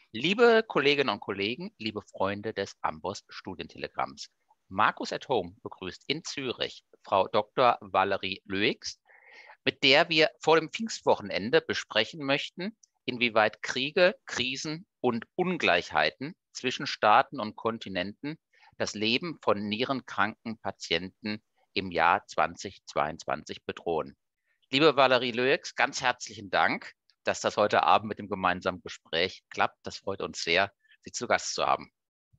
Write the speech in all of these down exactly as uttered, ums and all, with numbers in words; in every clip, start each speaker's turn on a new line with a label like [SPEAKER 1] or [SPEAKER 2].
[SPEAKER 1] Liebe Kolleginnen und Kollegen, liebe Freunde des Amboss Studientelegramms, Markus at Home begrüßt in Zürich Frau Doktor Valerie Loeix, mit der wir vor dem Pfingstwochenende besprechen möchten, inwieweit Kriege, Krisen und Ungleichheiten zwischen Staaten und Kontinenten das Leben von nierenkranken Patienten im Jahr zweitausendzweiundzwanzig bedrohen. Liebe Valerie Loeix, ganz herzlichen Dank, dass das heute Abend mit dem gemeinsamen Gespräch klappt. Das freut uns sehr, Sie zu Gast zu haben.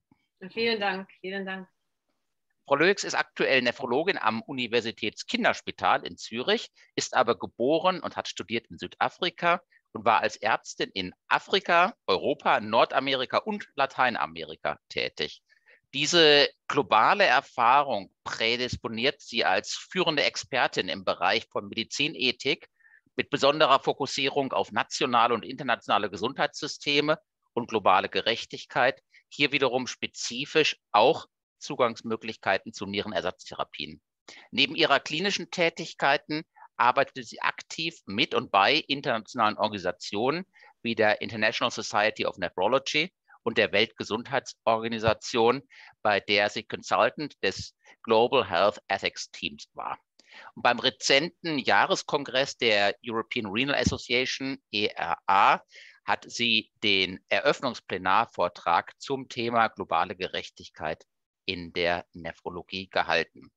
[SPEAKER 2] Vielen Dank, vielen Dank.
[SPEAKER 1] Frau Loeix ist aktuell Nephrologin am Universitätskinderspital in Zürich, ist aber geboren und hat studiert in Südafrika und war als Ärztin in Afrika, Europa, Nordamerika und Lateinamerika tätig. Diese globale Erfahrung prädisponiert sie als führende Expertin im Bereich von Medizinethik mit besonderer Fokussierung auf nationale und internationale Gesundheitssysteme und globale Gerechtigkeit, hier wiederum spezifisch auch Zugangsmöglichkeiten zu Nierenersatztherapien. Neben ihrer klinischen Tätigkeiten arbeitete sie aktiv mit und bei internationalen Organisationen wie der International Society of Nephrology und der Weltgesundheitsorganisation, bei der sie Consultant des Global Health Ethics Teams war. Und beim rezenten Jahreskongress der European Renal Association, E R A, hat sie den Eröffnungsplenarvortrag zum Thema globale Gerechtigkeit in der Nephrologie gehalten.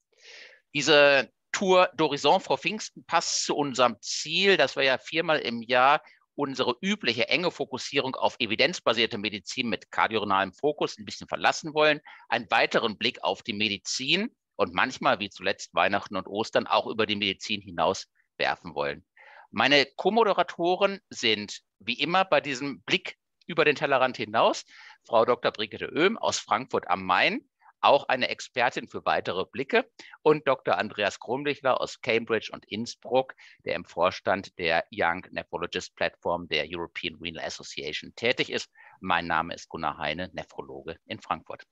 [SPEAKER 1] Diese Tour d'Horizon vor Pfingsten passt zu unserem Ziel, dass wir ja viermal im Jahr unsere übliche enge Fokussierung auf evidenzbasierte Medizin mit kardiorenalem Fokus ein bisschen verlassen wollen, einen weiteren Blick auf die Medizin und manchmal, wie zuletzt Weihnachten und Ostern, auch über die Medizin hinaus werfen wollen. Meine Co-Moderatoren sind wie immer bei diesem Blick über den Tellerrand hinaus Frau Doktor Brigitte Oehm aus Frankfurt am Main, auch eine Expertin für weitere Blicke, und Doktor Andreas Krumbichler aus Cambridge und Innsbruck, der im Vorstand der Young Nephrologist Platform der European Renal Association tätig ist. Mein Name ist Gunnar Heine, Nephrologe in Frankfurt.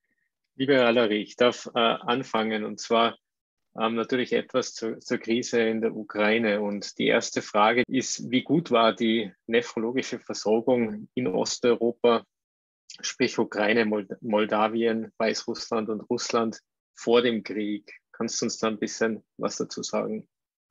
[SPEAKER 3] Liebe Valerie, ich darf äh, anfangen, und zwar ähm, natürlich etwas zu, zur Krise in der Ukraine. Und die erste Frage ist, wie gut war die nephrologische Versorgung in Osteuropa, sprich Ukraine, Mold Moldawien, Weißrussland und Russland vor dem Krieg? Kannst du uns da ein bisschen was dazu sagen?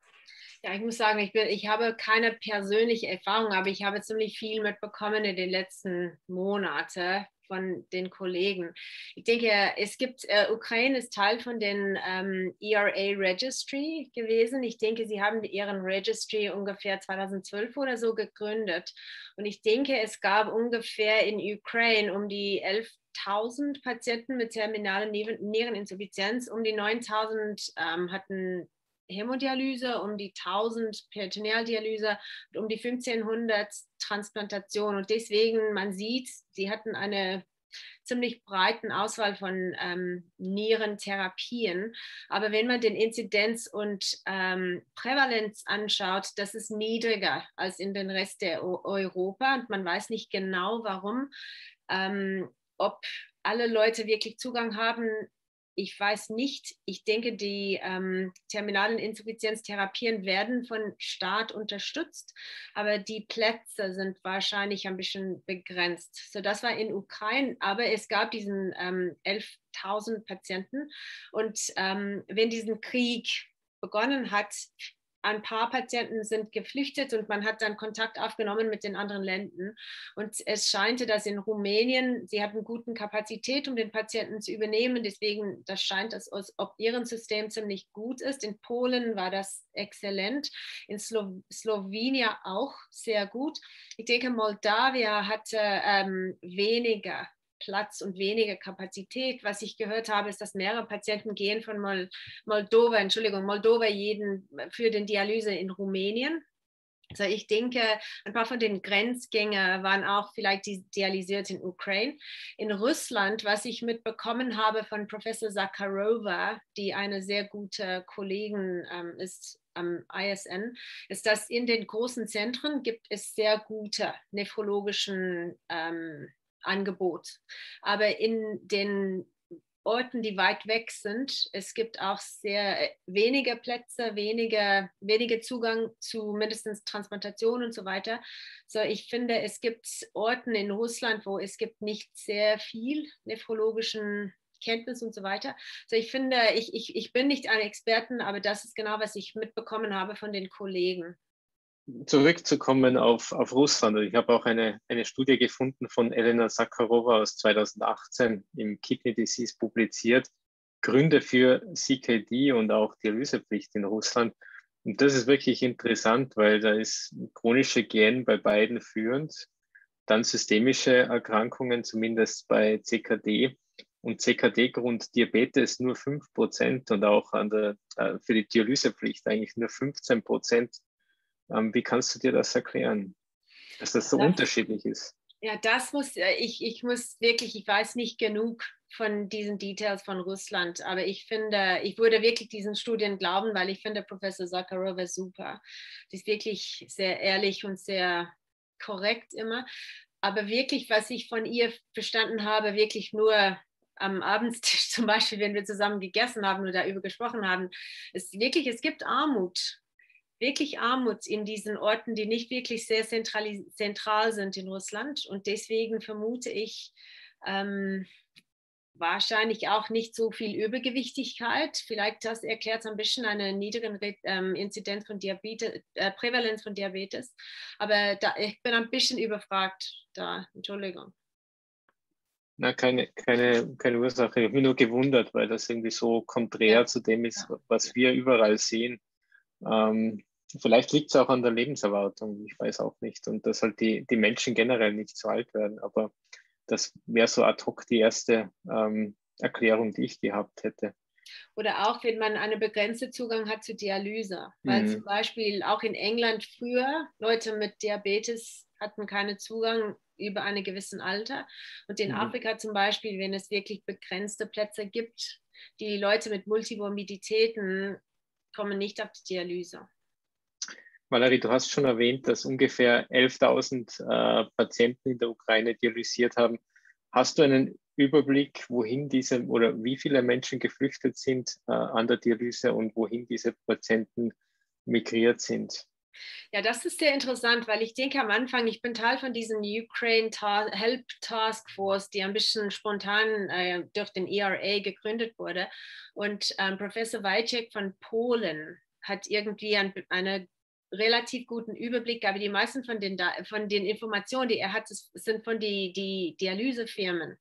[SPEAKER 2] Ja, ich muss sagen, ich, bin, ich habe keine persönliche Erfahrung, aber ich habe ziemlich viel mitbekommen in den letzten Monaten von den Kollegen. Ich denke, es gibt, äh, Ukraine ist Teil von den ähm, E R A Registry gewesen. Ich denke, sie haben ihren Registry ungefähr zweitausendzwölf oder so gegründet. Und ich denke, es gab ungefähr in Ukraine um die elftausend Patienten mit terminaler Niereninsuffizienz, um die neuntausend ähm, hatten Hämodialyse, um die tausend Peritonealdialyse und um die fünfzehnhundert Transplantationen. Und deswegen, man sieht, sie hatten eine ziemlich breiten Auswahl von ähm, Nierentherapien. Aber wenn man den Inzidenz und ähm, Prävalenz anschaut, das ist niedriger als in den Rest der o Europa. Und man weiß nicht genau, warum. Ähm, ob alle Leute wirklich Zugang haben, ich weiß nicht. Ich denke, die ähm, terminalen Insuffizienztherapien werden von Staat unterstützt, aber die Plätze sind wahrscheinlich ein bisschen begrenzt. So, das war in Ukraine, aber es gab diesen ähm, elftausend Patienten. Und ähm, wenn diesen Krieg begonnen hat, ein paar Patienten sind geflüchtet und man hat dann Kontakt aufgenommen mit den anderen Ländern. Und es scheinte, dass in Rumänien, sie hatten gute Kapazität, um den Patienten zu übernehmen. Deswegen, das scheint, als ob ihr System ziemlich gut ist. In Polen war das exzellent. In Slo Slowenien auch sehr gut. Ich denke, Moldawien hatte ähm, weniger Platz und weniger Kapazität. Was ich gehört habe, ist, dass mehrere Patienten gehen von Mol Moldova, Entschuldigung, Moldova jeden für den Dialyse in Rumänien. Also ich denke, ein paar von den Grenzgängern waren auch vielleicht dialysiert in Ukraine. In Russland, was ich mitbekommen habe von Professor Zakharova, die eine sehr gute Kollegin ähm, ist am I S N, ist, dass in den großen Zentren gibt es sehr gute nephrologischen ähm, Angebot. Aber in den Orten, die weit weg sind. Es gibt auch sehr wenige Plätze, wenige, wenige Zugang zu mindestens Transplantation und so weiter. So, ich finde, es gibt Orten in Russland, wo es gibt nicht sehr viel nephrologischen Kenntnis und so weiter. So, ich finde, ich, ich, ich bin nicht eine Expertin, aber das ist genau, was ich mitbekommen habe von den Kollegen.
[SPEAKER 3] Zurückzukommen auf, auf Russland. Ich habe auch eine, eine Studie gefunden von Elena Sakharova aus zweitausendachtzehn im Kidney Disease publiziert. Gründe für C K D und auch Dialysepflicht in Russland. Und das ist wirklich interessant, weil da ist chronische G N bei beiden führend, dann systemische Erkrankungen, zumindest bei C K D. Und C K D-Grund Diabetes nur fünf Prozent und auch an der, für die Dialysepflicht eigentlich nur fünfzehn Prozent. Wie kannst du dir das erklären, dass das so das, unterschiedlich ist?
[SPEAKER 2] Ja, das muss, ich, ich muss wirklich, ich weiß nicht genug von diesen Details von Russland, aber ich finde, ich würde wirklich diesen Studien glauben, weil ich finde Professor Sakharova super. Sie ist wirklich sehr ehrlich und sehr korrekt immer. Aber wirklich, was ich von ihr verstanden habe, wirklich nur am Abendstisch zum Beispiel, wenn wir zusammen gegessen haben oder darüber gesprochen haben, ist wirklich, es gibt Armut. Wirklich Armut in diesen Orten, die nicht wirklich sehr zentral sind in Russland. Und deswegen vermute ich ähm, wahrscheinlich auch nicht so viel Übergewichtigkeit. Vielleicht das erklärt ein bisschen eine niedrige ähm, Inzidenz von Diabetes, äh, Prävalenz von Diabetes. Aber da, ich bin ein bisschen überfragt da. Entschuldigung.
[SPEAKER 3] Na, keine, keine, keine Ursache. Ich habe mich nur gewundert, weil das irgendwie so konträr ja. zu dem ist, was wir überall sehen. Ähm, vielleicht liegt es auch an der Lebenserwartung, ich weiß auch nicht. Und dass halt die, die Menschen generell nicht so alt werden. Aber das wäre so ad hoc die erste ähm, Erklärung, die ich gehabt hätte.
[SPEAKER 2] Oder auch, wenn man einen begrenzten Zugang hat zu Dialyse. Weil mhm. zum Beispiel auch in England früher Leute mit Diabetes hatten keinen Zugang über einen gewissen Alter. Und in mhm. Afrika zum Beispiel, wenn es wirklich begrenzte Plätze gibt, die Leute mit Multimorbiditäten kommen nicht auf die Dialyse.
[SPEAKER 3] Valerie, du hast schon erwähnt, dass ungefähr elftausend äh, Patienten in der Ukraine dialysiert haben. Hast du einen Überblick, wohin diese oder wie viele Menschen geflüchtet sind äh, an der Dialyse und wohin diese Patienten migriert sind?
[SPEAKER 2] Ja, das ist sehr interessant, weil ich denke am Anfang, ich bin Teil von diesem Ukraine Ta- Help Task Force, die ein bisschen spontan äh, durch den E R A gegründet wurde. Und ähm, Professor Wajcik von Polen hat irgendwie ein, eine relativ guten Überblick, aber die meisten von den, von den Informationen, die er hat, sind von den die Dialysefirmen.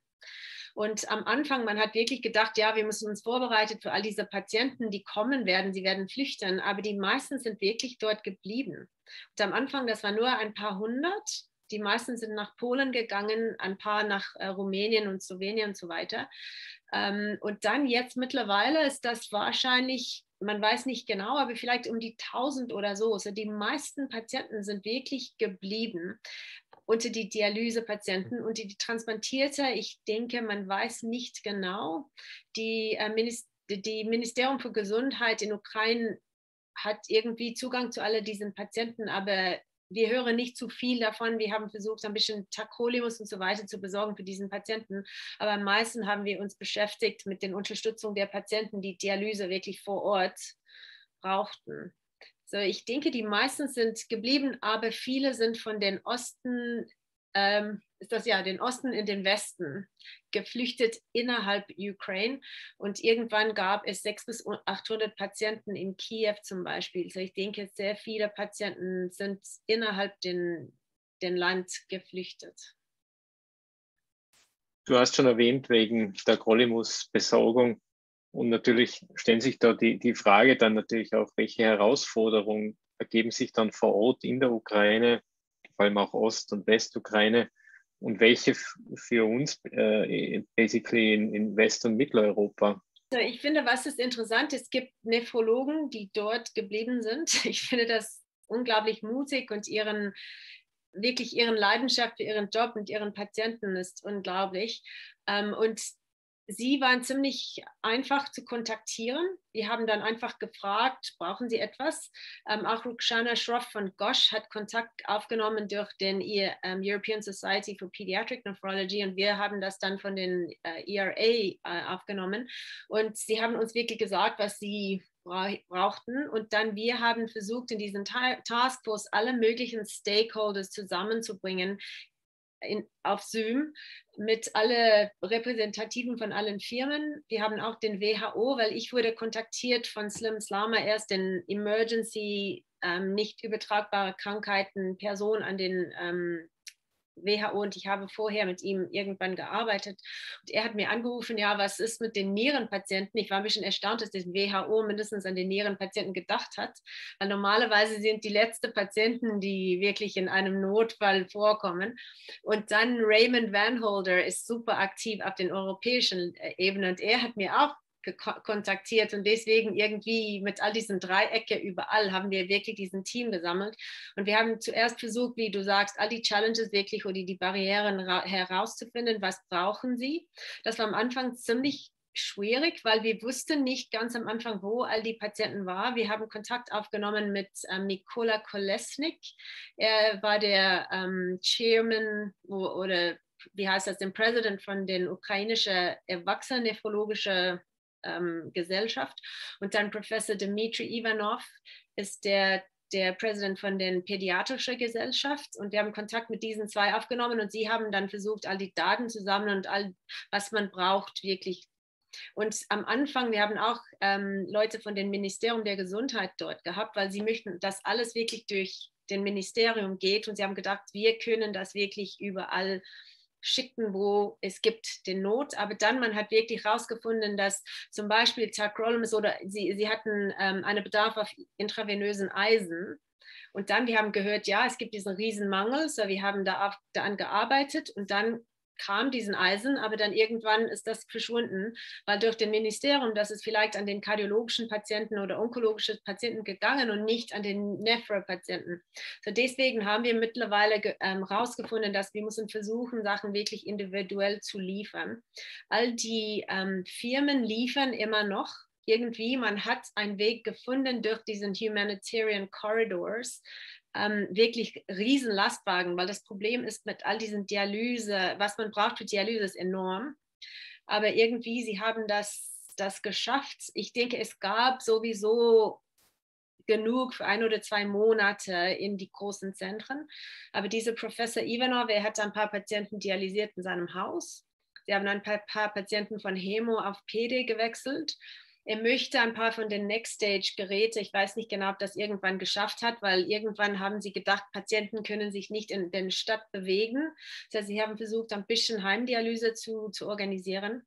[SPEAKER 2] Und am Anfang, man hat wirklich gedacht, ja, wir müssen uns vorbereiten für all diese Patienten, die kommen werden, sie werden flüchten, aber die meisten sind wirklich dort geblieben. Und am Anfang, das war nur ein paar hundert, die meisten sind nach Polen gegangen, ein paar nach äh, Rumänien und Slowenien und so weiter. Ähm, und dann jetzt mittlerweile ist das wahrscheinlich, man weiß nicht genau, aber vielleicht um die tausend oder so. Also die meisten Patienten sind wirklich geblieben unter die Dialysepatienten und die, die Transplantierte, ich denke, man weiß nicht genau. Die, äh, Minister, die Ministerium für Gesundheit in Ukraine hat irgendwie Zugang zu all diesen Patienten, aber wir hören nicht zu viel davon. Wir haben versucht, ein bisschen Tacrolimus und so weiter zu besorgen für diesen Patienten. Aber am meisten haben wir uns beschäftigt mit der Unterstützung der Patienten, die Dialyse wirklich vor Ort brauchten. So, ich denke, die meisten sind geblieben, aber viele sind von den Osten, ähm, ist das ja, den Osten in den Westen geflüchtet innerhalb Ukraine. Und irgendwann gab es sechshundert bis achthundert Patienten in Kiew zum Beispiel. So, ich denke, sehr viele Patienten sind innerhalb den, den Land geflüchtet.
[SPEAKER 3] Du hast schon erwähnt, wegen der Tacrolimus-Besorgung. Und natürlich stellen sich da die, die Frage dann natürlich auch, welche Herausforderungen ergeben sich dann vor Ort in der Ukraine, vor allem auch Ost- und Westukraine, und welche für uns äh, basically in, in West- und Mitteleuropa?
[SPEAKER 2] Also ich finde, was ist interessant, es gibt Nephrologen, die dort geblieben sind. Ich finde das unglaublich mutig und ihren wirklich ihren Leidenschaft für ihren Job und ihren Patienten ist unglaublich. Und Sie waren ziemlich einfach zu kontaktieren. Wir haben dann einfach gefragt, brauchen Sie etwas? Ähm, auch Rukhsana Shroff von Gosh hat Kontakt aufgenommen durch den ähm, European Society for Pediatric Nephrology und wir haben das dann von den äh, E R A äh, aufgenommen. Und sie haben uns wirklich gesagt, was sie brauchten. Und dann wir haben versucht, in diesen Taskforce alle möglichen Stakeholders zusammenzubringen, In, auf Zoom mit alle Repräsentativen von allen Firmen. Wir haben auch den W H O, weil ich wurde kontaktiert von Slim Slama, erst den Emergency, ähm, nicht übertragbare Krankheiten, Person an den ähm, W H O und ich habe vorher mit ihm irgendwann gearbeitet und er hat mir angerufen, ja, was ist mit den Nierenpatienten? Ich war ein bisschen erstaunt, dass das W H O mindestens an den Nierenpatienten gedacht hat, weil normalerweise sind die letzten Patienten, die wirklich in einem Notfall vorkommen. Und dann Raymond Van Holder ist super aktiv auf den europäischen Ebene und er hat mir auch kontaktiert und deswegen irgendwie mit all diesen Dreiecke überall haben wir wirklich diesen Team gesammelt und wir haben zuerst versucht, wie du sagst, all die Challenges wirklich oder die Barrieren herauszufinden, was brauchen sie. Das war am Anfang ziemlich schwierig, weil wir wussten nicht ganz am Anfang, wo all die Patienten waren. Wir haben Kontakt aufgenommen mit ähm, Nikola Kolesnik. Er war der ähm, Chairman oder wie heißt das, den President von den ukrainischen Erwachsenen-nephrologischen ähm, Gesellschaft. Und dann Professor Dmitri Ivanov ist der der Präsident von der Pädiatrischen Gesellschaft und wir haben Kontakt mit diesen zwei aufgenommen und sie haben dann versucht, all die Daten zu sammeln und all, was man braucht, wirklich. Und am Anfang, wir haben auch ähm, Leute von dem Ministerium der Gesundheit dort gehabt, weil sie möchten, dass alles wirklich durch den Ministerium geht und sie haben gedacht, wir können das wirklich überall schicken, wo es gibt den Not, aber dann man hat wirklich herausgefunden, dass zum Beispiel Tacrolimus oder sie, sie hatten ähm, einen Bedarf auf intravenösen Eisen und dann, wir haben gehört, ja, es gibt diesen Riesenmangel, so wir haben da auf, daran gearbeitet und dann kam diesen Eisen, aber dann irgendwann ist das verschwunden, weil durch den Ministerium, das ist vielleicht an den kardiologischen Patienten oder onkologischen Patienten gegangen und nicht an den Nephro-Patienten. So deswegen haben wir mittlerweile herausgefunden, ähm, dass wir müssen versuchen, Sachen wirklich individuell zu liefern. All die ähm, Firmen liefern immer noch irgendwie, man hat einen Weg gefunden durch diesen Humanitarian Corridors, Ähm, wirklich riesen Lastwagen, weil das Problem ist mit all diesen Dialyse, was man braucht für Dialyse ist enorm, aber irgendwie, sie haben das, das geschafft. Ich denke, es gab sowieso genug für ein oder zwei Monate in die großen Zentren, aber dieser Professor Ivanov, er hat ein paar Patienten dialysiert in seinem Haus. Sie haben ein paar, paar Patienten von Hemo auf P D gewechselt. Er möchte ein paar von den Next-Stage-Geräte, ich weiß nicht genau, ob das irgendwann geschafft hat, weil irgendwann haben sie gedacht, Patienten können sich nicht in der Stadt bewegen. Das heißt, sie haben versucht, ein bisschen Heimdialyse zu, zu organisieren.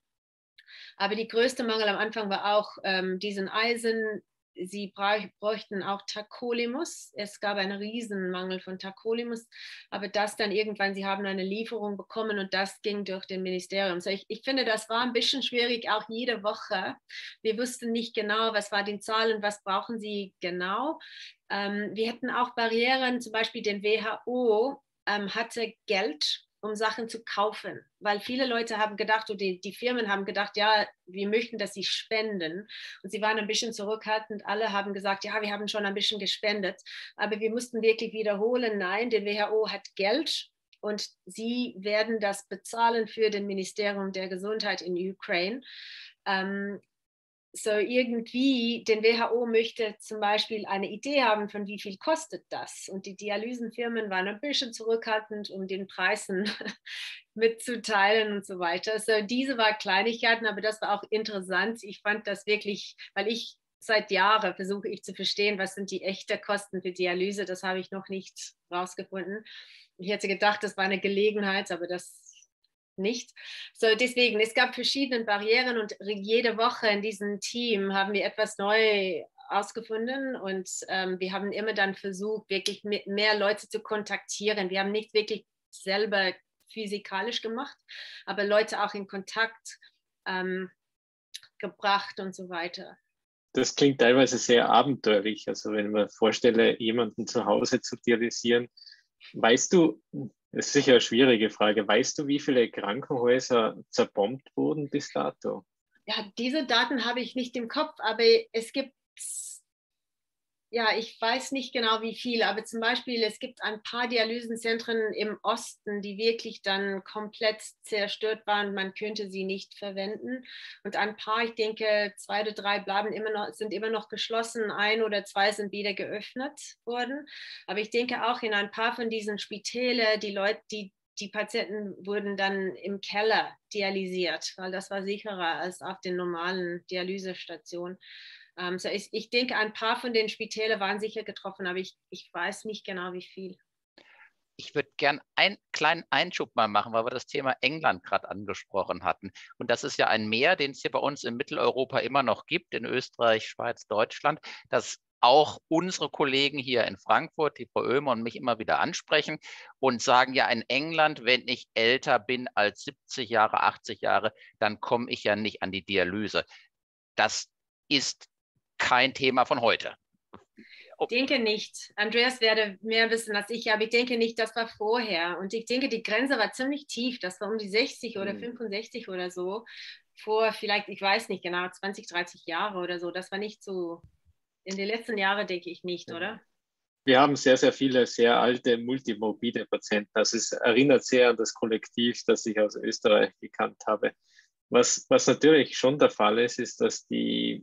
[SPEAKER 2] Aber die größte Mangel am Anfang war auch ähm, diesen Eisen. Sie bräuchten auch Tacrolimus. Es gab einen Riesenmangel von Tacrolimus, aber das dann irgendwann, sie haben eine Lieferung bekommen und das ging durch den Ministerium. So ich, ich finde, das war ein bisschen schwierig, auch jede Woche. Wir wussten nicht genau, was war die Zahlen, was brauchen sie genau. Ähm, wir hatten auch Barrieren, zum Beispiel den W H O ähm, hatte Geld, um Sachen zu kaufen, weil viele Leute haben gedacht, oder die, die Firmen haben gedacht, ja, wir möchten, dass sie spenden und sie waren ein bisschen zurückhaltend, alle haben gesagt, ja, wir haben schon ein bisschen gespendet, aber wir mussten wirklich wiederholen, nein, der W H O hat Geld und sie werden das bezahlen für das Ministerium der Gesundheit in Ukraine. Ähm, So irgendwie, den W H O möchte zum Beispiel eine Idee haben, von wie viel kostet das. Und die Dialysenfirmen waren ein bisschen zurückhaltend, um den Preisen mitzuteilen und so weiter. So diese war Kleinigkeiten, aber das war auch interessant. Ich fand das wirklich, weil ich seit Jahren versuche ich zu verstehen, was sind die echten Kosten für Dialyse. Das habe ich noch nicht rausgefunden. Ich hätte gedacht, das war eine Gelegenheit, aber das nicht. So deswegen, es gab verschiedene Barrieren und jede Woche in diesem Team haben wir etwas neu ausgefunden und ähm, wir haben immer dann versucht, wirklich mehr Leute zu kontaktieren. Wir haben nicht wirklich selber physikalisch gemacht, aber Leute auch in Kontakt ähm, gebracht und so weiter.
[SPEAKER 3] Das klingt teilweise sehr abenteuerlich. Also wenn man vorstelle, jemanden zu Hause zu dialysieren, weißt du, Das ist sicher eine schwierige Frage. Weißt du, wie viele Krankenhäuser zerbombt wurden bis dato?
[SPEAKER 2] Ja, diese Daten habe ich nicht im Kopf, aber es gibt, ja, ich weiß nicht genau wie viele, aber zum Beispiel, es gibt ein paar Dialysenzentren im Osten, die wirklich dann komplett zerstört waren. Man könnte sie nicht verwenden. Und ein paar, ich denke, zwei oder drei bleiben immer noch, sind immer noch geschlossen. Ein oder zwei sind wieder geöffnet worden. Aber ich denke auch in ein paar von diesen Spitälen, die Leute, die die Patienten wurden dann im Keller dialysiert, weil das war sicherer als auf den normalen Dialysestationen. Um, so ich, ich denke, ein paar von den Spitälern waren sicher getroffen, aber ich, ich weiß nicht genau, wie viel.
[SPEAKER 1] Ich würde gern einen kleinen Einschub mal machen, weil wir das Thema England gerade angesprochen hatten. Und das ist ja ein Meer, den es hier bei uns in Mitteleuropa immer noch gibt, in Österreich, Schweiz, Deutschland, das auch unsere Kollegen hier in Frankfurt, die Frau Oehmer und mich immer wieder ansprechen und sagen, ja, in England, wenn ich älter bin als siebzig Jahre, achtzig Jahre, dann komme ich ja nicht an die Dialyse. Das ist kein Thema von heute.
[SPEAKER 2] Ich denke nicht. Andreas werde mehr wissen als ich, aber ich denke nicht, das war vorher. Und ich denke, die Grenze war ziemlich tief. Das war um die sechzig oder fünfundsechzig oder so. Vor vielleicht, ich weiß nicht genau, zwanzig, dreißig Jahre oder so. Das war nicht so, in den letzten Jahren denke ich nicht, oder?
[SPEAKER 3] Wir haben sehr, sehr viele sehr alte multimorbide Patienten. Also es erinnert sehr an das Kollektiv, das ich aus Österreich gekannt habe. Was, was natürlich schon der Fall ist, ist, dass die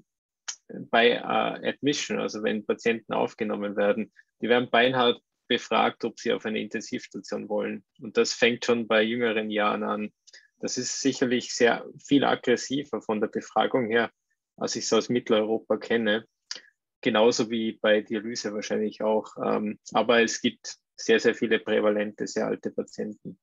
[SPEAKER 3] bei uh, Admission, also wenn Patienten aufgenommen werden, die werden beinahe befragt, ob sie auf eine Intensivstation wollen. Und das fängt schon bei jüngeren Jahren an. Das ist sicherlich sehr viel aggressiver von der Befragung her, als ich es aus Mitteleuropa kenne. Genauso wie bei Dialyse wahrscheinlich auch. Aber es gibt sehr, sehr viele prävalente, sehr alte Patienten.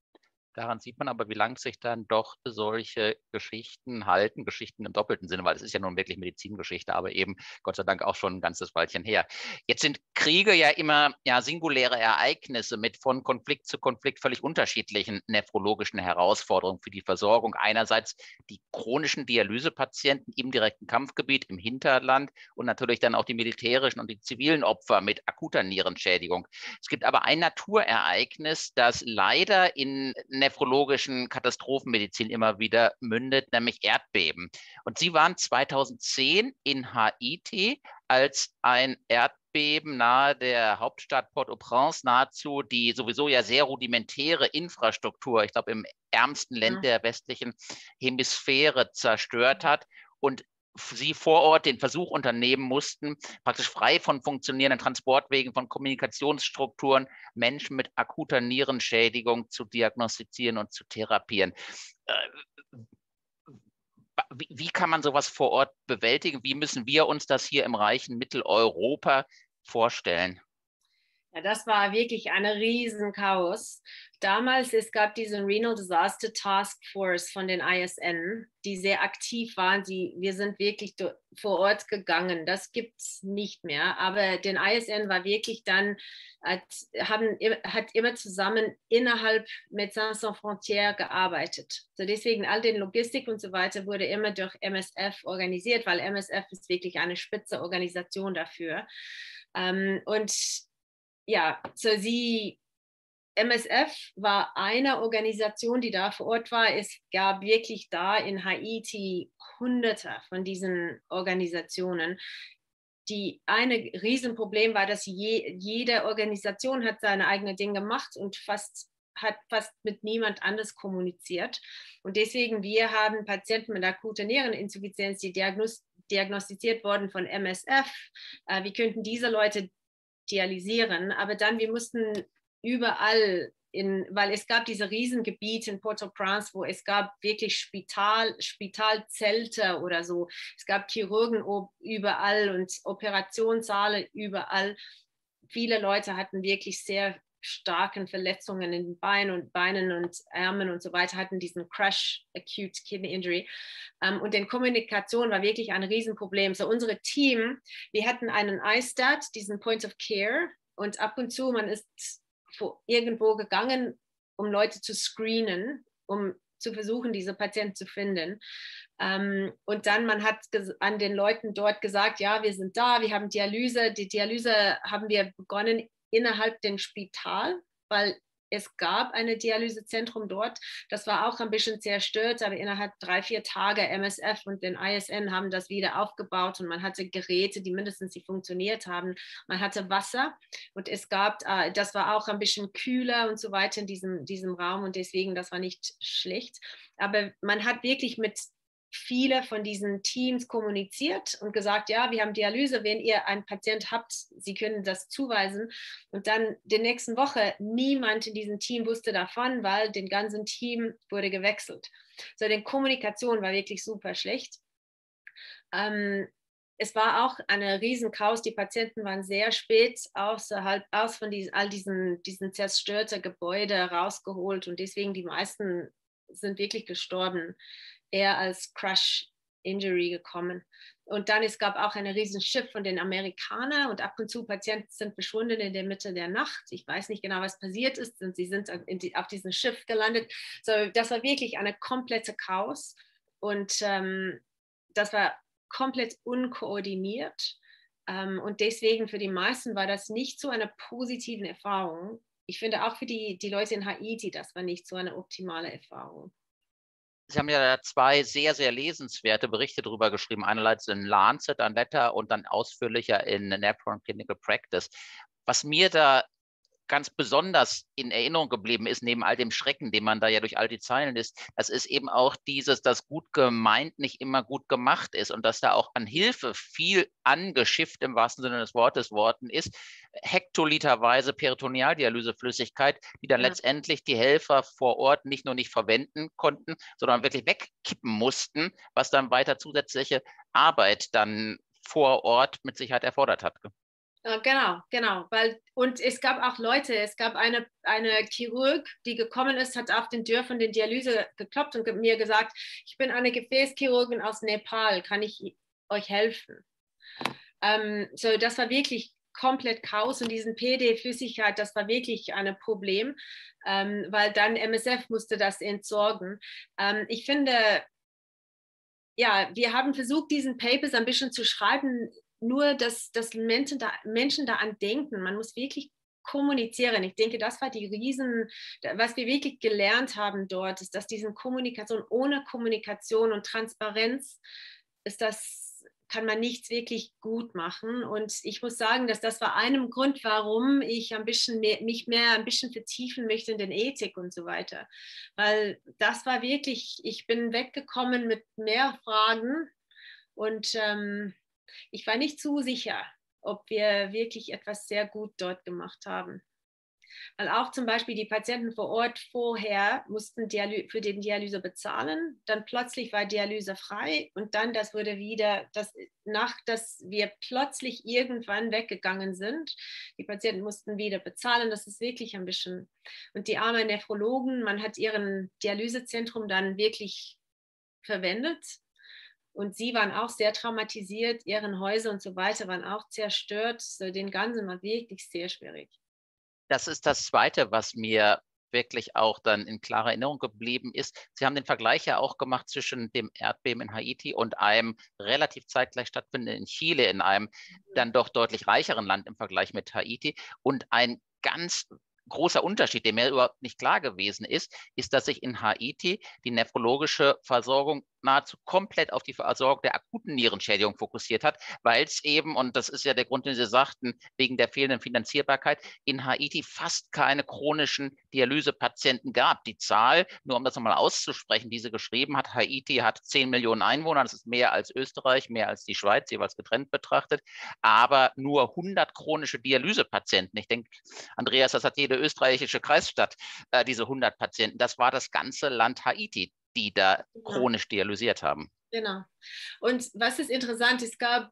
[SPEAKER 1] Daran sieht man aber, wie lang sich dann doch solche Geschichten halten, Geschichten im doppelten Sinne, weil es ist ja nun wirklich Medizingeschichte, aber eben Gott sei Dank auch schon ein ganzes Weilchen her. Jetzt sind Kriege ja immer ja, singuläre Ereignisse mit von Konflikt zu Konflikt völlig unterschiedlichen nephrologischen Herausforderungen für die Versorgung. Einerseits die chronischen Dialysepatienten im direkten Kampfgebiet, im Hinterland und natürlich dann auch die militärischen und die zivilen Opfer mit akuter Nierenschädigung. Es gibt aber ein Naturereignis, das leider in nephrologischen Katastrophenmedizin immer wieder mündet, nämlich Erdbeben. Und Sie waren zweitausendzehn in Haiti, als ein Erdbeben nahe der Hauptstadt Port-au-Prince nahezu die sowieso ja sehr rudimentäre Infrastruktur, ich glaube im ärmsten Land der westlichen Hemisphäre zerstört hat und Sie vor Ort den Versuch unternehmen mussten, praktisch frei von funktionierenden Transportwegen, von Kommunikationsstrukturen, Menschen mit akuter Nierenschädigung zu diagnostizieren und zu therapieren. Wie, wie kann man sowas vor Ort bewältigen? Wie müssen wir uns das hier im reichen Mitteleuropa vorstellen?
[SPEAKER 2] Ja, das war wirklich ein Riesenchaos. Damals, es gab diesen Renal Disaster Task Force von den I S N, die sehr aktiv waren. Die, wir sind wirklich vor Ort gegangen. Das gibt es nicht mehr. Aber den I S N war wirklich dann, hat, haben, hat immer zusammen innerhalb Médecins Sans Frontières gearbeitet. So deswegen all den Logistik und so weiter wurde immer durch M S F organisiert, weil M S F ist wirklich eine spitze Organisation dafür. Ähm, und ja, so sie, M S F war eine Organisation, die da vor Ort war. Es gab wirklich da in Haiti hunderte von diesen Organisationen. Die eine Riesenproblem war, dass je, jede Organisation hat seine eigenen Dinge gemacht und fast hat fast mit niemand anders kommuniziert. Und deswegen, wir haben Patienten mit akuter Niereninsuffizienz, die diagnos diagnostiziert wurden von M S F. Äh, wir könnten diese Leute dialysieren, aber dann, wir mussten überall, in, weil es gab diese Riesengebiete in Port-au-Prince, wo es gab wirklich Spital, Spitalzelte oder so. Es gab Chirurgen überall und Operationssaale überall. Viele Leute hatten wirklich sehr starken Verletzungen in den Beinen und Beinen und Ärmeln und so weiter, hatten diesen Crash, Acute Kidney Injury. Um, und die Kommunikation war wirklich ein Riesenproblem. So unsere Team, wir hatten einen I S T A T, diesen Point of Care, und ab und zu, man ist irgendwo gegangen, um Leute zu screenen, um zu versuchen, diese Patienten zu finden. Um, und dann, man hat an den Leuten dort gesagt, ja, wir sind da, wir haben Dialyse. Die Dialyse haben wir begonnen innerhalb dem Spital, weil es gab ein Dialysezentrum dort. Das war auch ein bisschen zerstört, aber innerhalb drei, vier Tage M S F und den I S N haben das wieder aufgebaut und man hatte Geräte, die mindestens die funktioniert haben. Man hatte Wasser und es gab, äh, das war auch ein bisschen kühler und so weiter in diesem, diesem Raum und deswegen, das war nicht schlecht. Aber man hat wirklich mit viele von diesen Teams kommuniziert und gesagt, ja, wir haben Dialyse, wenn ihr einen Patient habt, Sie können das zuweisen. Und dann die nächsten Woche, niemand in diesem Team wusste davon, weil den ganzen Team wurde gewechselt. So, die Kommunikation war wirklich super schlecht. Ähm, es war auch eine riesen Chaos. Die Patienten waren sehr spät außerhalb, aus von diesen, all diesen, diesen zerstörten Gebäuden rausgeholt und deswegen die meisten sind wirklich gestorben, eher als Crash Injury gekommen. Und dann, es gab auch ein riesen Schiff von den Amerikanern und ab und zu Patienten sind verschwunden in der Mitte der Nacht. Ich weiß nicht genau, was passiert ist und sie sind die, auf diesem Schiff gelandet. So, das war wirklich eine komplette Chaos und ähm, das war komplett unkoordiniert ähm, und deswegen für die meisten war das nicht so eine positive Erfahrung. Ich finde auch für die, die Leute in Haiti, das war nicht so eine optimale Erfahrung.
[SPEAKER 1] Sie haben ja zwei sehr, sehr lesenswerte Berichte darüber geschrieben. Einerseits in Lancet, ein Letter und dann ausführlicher in Nephron Clinical Practice. Was mir da ganz besonders in Erinnerung geblieben ist, neben all dem Schrecken, den man da ja durch all die Zeilen liest, das ist eben auch dieses, dass gut gemeint nicht immer gut gemacht ist und dass da auch an Hilfe viel angeschifft im wahrsten Sinne des Wortes worden ist, hektoliterweise Peritonealdialyseflüssigkeit, die dann ja. letztendlich die Helfer vor Ort nicht nur nicht verwenden konnten, sondern wirklich wegkippen mussten, was dann weiter zusätzliche Arbeit dann vor Ort mit Sicherheit erfordert hat.
[SPEAKER 2] Genau, genau, weil und es gab auch Leute, es gab eine, eine Chirurg, die gekommen ist, hat auf den Tür von der Dialyse geklopft und mir gesagt, ich bin eine Gefäßchirurgin aus Nepal, kann ich euch helfen? Ähm, so, das war wirklich komplett Chaos und diesen P D-Flüssigkeit, das war wirklich ein Problem, ähm, weil dann M S F musste das entsorgen. Ähm, ich finde, ja, wir haben versucht, diesen Papers ein bisschen zu schreiben, nur, dass, dass Menschen, da, Menschen daran denken. Man muss wirklich kommunizieren. Ich denke, das war die Riesen, was wir wirklich gelernt haben dort, ist, dass diese Kommunikation, ohne Kommunikation und Transparenz, ist das, kann man nichts wirklich gut machen. Und ich muss sagen, dass das war einem Grund, warum ich ein bisschen mehr, mich mehr ein bisschen vertiefen möchte in den Ethik und so weiter. Weil das war wirklich, ich bin weggekommen mit mehr Fragen und ähm, ich war nicht zu sicher, ob wir wirklich etwas sehr gut dort gemacht haben. Weil auch zum Beispiel die Patienten vor Ort vorher mussten Dialy- für den Dialyse bezahlen, dann plötzlich war Dialyse frei und dann das wurde wieder, das, nach dass wir plötzlich irgendwann weggegangen sind, die Patienten mussten wieder bezahlen, das ist wirklich ein bisschen, und die armen Nephrologen, man hat ihren Dialysezentrum dann wirklich verwendet. Und sie waren auch sehr traumatisiert, ihre Häuser und so weiter waren auch zerstört. So, den Ganzen war wirklich sehr schwierig.
[SPEAKER 1] Das ist das Zweite, was mir wirklich auch dann in klarer Erinnerung geblieben ist. Sie haben den Vergleich ja auch gemacht zwischen dem Erdbeben in Haiti und einem relativ zeitgleich stattfindenden in Chile, in einem dann doch deutlich reicheren Land im Vergleich mit Haiti. Und ein ganz großer Unterschied, der mir überhaupt nicht klar gewesen ist, ist, dass sich in Haiti die nephrologische Versorgung nahezu komplett auf die Versorgung der akuten Nierenschädigung fokussiert hat, weil es eben, und das ist ja der Grund, den Sie sagten, wegen der fehlenden Finanzierbarkeit, in Haiti fast keine chronischen Dialysepatienten gab. Die Zahl, nur um das nochmal auszusprechen, die sie geschrieben hat, Haiti hat zehn Millionen Einwohner, das ist mehr als Österreich, mehr als die Schweiz, jeweils getrennt betrachtet, aber nur hundert chronische Dialysepatienten. Ich denke, Andreas, das hat jede österreichische Kreisstadt, äh, diese hundert Patienten. Das war das ganze Land Haiti, die da genau. chronisch dialysiert haben.
[SPEAKER 2] Genau. Und was ist interessant, es gab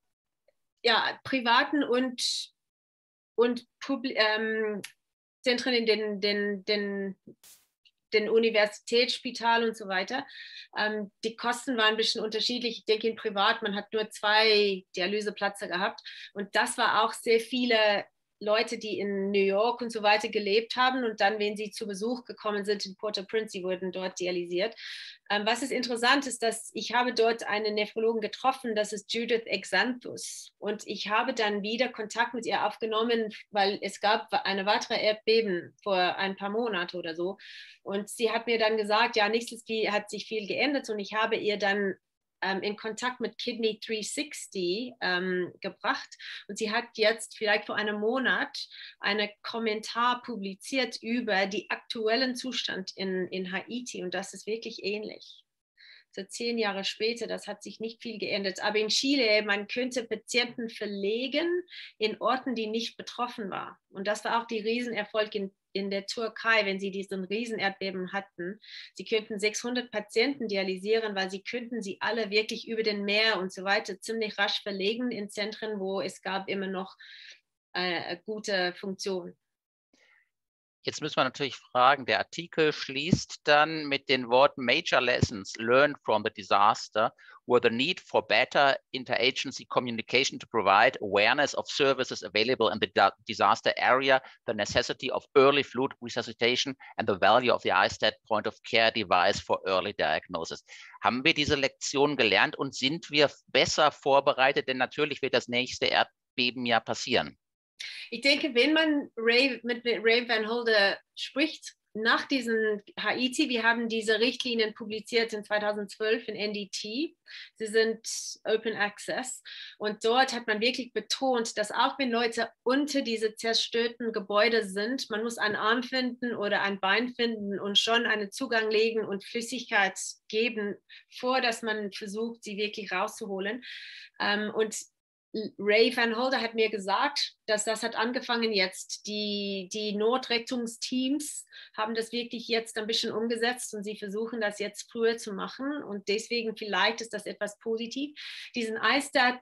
[SPEAKER 2] ja privaten und, und ähm, Zentren in den, den, den, den Universitätsspital und so weiter. Ähm, die Kosten waren ein bisschen unterschiedlich. Ich denke, in privat, man hat nur zwei Dialyseplätze gehabt. Und das war auch sehr viele Leute, die in New York und so weiter gelebt haben und dann, wenn sie zu Besuch gekommen sind in Port-au-Prince, sie wurden dort dialysiert. Ähm, was ist interessant ist, dass ich habe dort eine Nephrologin getroffen, das ist Judith Exanthus. Und ich habe dann wieder Kontakt mit ihr aufgenommen, weil es gab eine weitere Erdbeben vor ein paar Monaten oder so. Und sie hat mir dann gesagt, ja, nichts ist viel, hat sich viel geändert. Und ich habe ihr dann ähm, in Kontakt mit Kidney dreihundertsechzig ähm, gebracht. Und sie hat jetzt vielleicht vor einem Monat einen Kommentar publiziert über den aktuellen Zustand in, in Haiti. Und das ist wirklich ähnlich. So zehn Jahre später, das hat sich nicht viel geändert. Aber in Chile, man könnte Patienten verlegen in Orten, die nicht betroffen waren. Und das war auch der Riesenerfolg in, in der Türkei, wenn sie diesen Riesenerdbeben hatten. Sie könnten sechshundert Patienten dialysieren, weil sie könnten sie alle wirklich über den Meer und so weiter ziemlich rasch verlegen in Zentren, wo es gab immer noch äh, gute Funktion.
[SPEAKER 1] Jetzt müssen wir natürlich fragen, der Artikel schließt dann mit den Worten Major lessons learned from the disaster were the need for better interagency communication to provide awareness of services available in the disaster area, the necessity of early fluid resuscitation and the value of the I STAT point of care device for early diagnosis. Haben wir diese Lektion gelernt und sind wir besser vorbereitet? Denn natürlich wird das nächste Erdbeben ja passieren.
[SPEAKER 2] Ich denke, wenn man Ray, mit Ray Van Hulde spricht, nach diesem Haiti, wir haben diese Richtlinien publiziert in zweitausendzwölf in N D T, sie sind Open Access und dort hat man wirklich betont, dass auch wenn Leute unter diese zerstörten Gebäude sind, man muss einen Arm finden oder ein Bein finden und schon einen Zugang legen und Flüssigkeit geben, vor dass man versucht, sie wirklich rauszuholen. Und Ray Van Hulde hat mir gesagt, dass das hat angefangen jetzt. Die, die Notrettungsteams haben das wirklich jetzt ein bisschen umgesetzt und sie versuchen das jetzt früher zu machen und deswegen vielleicht ist das etwas positiv. Diesen I STAT,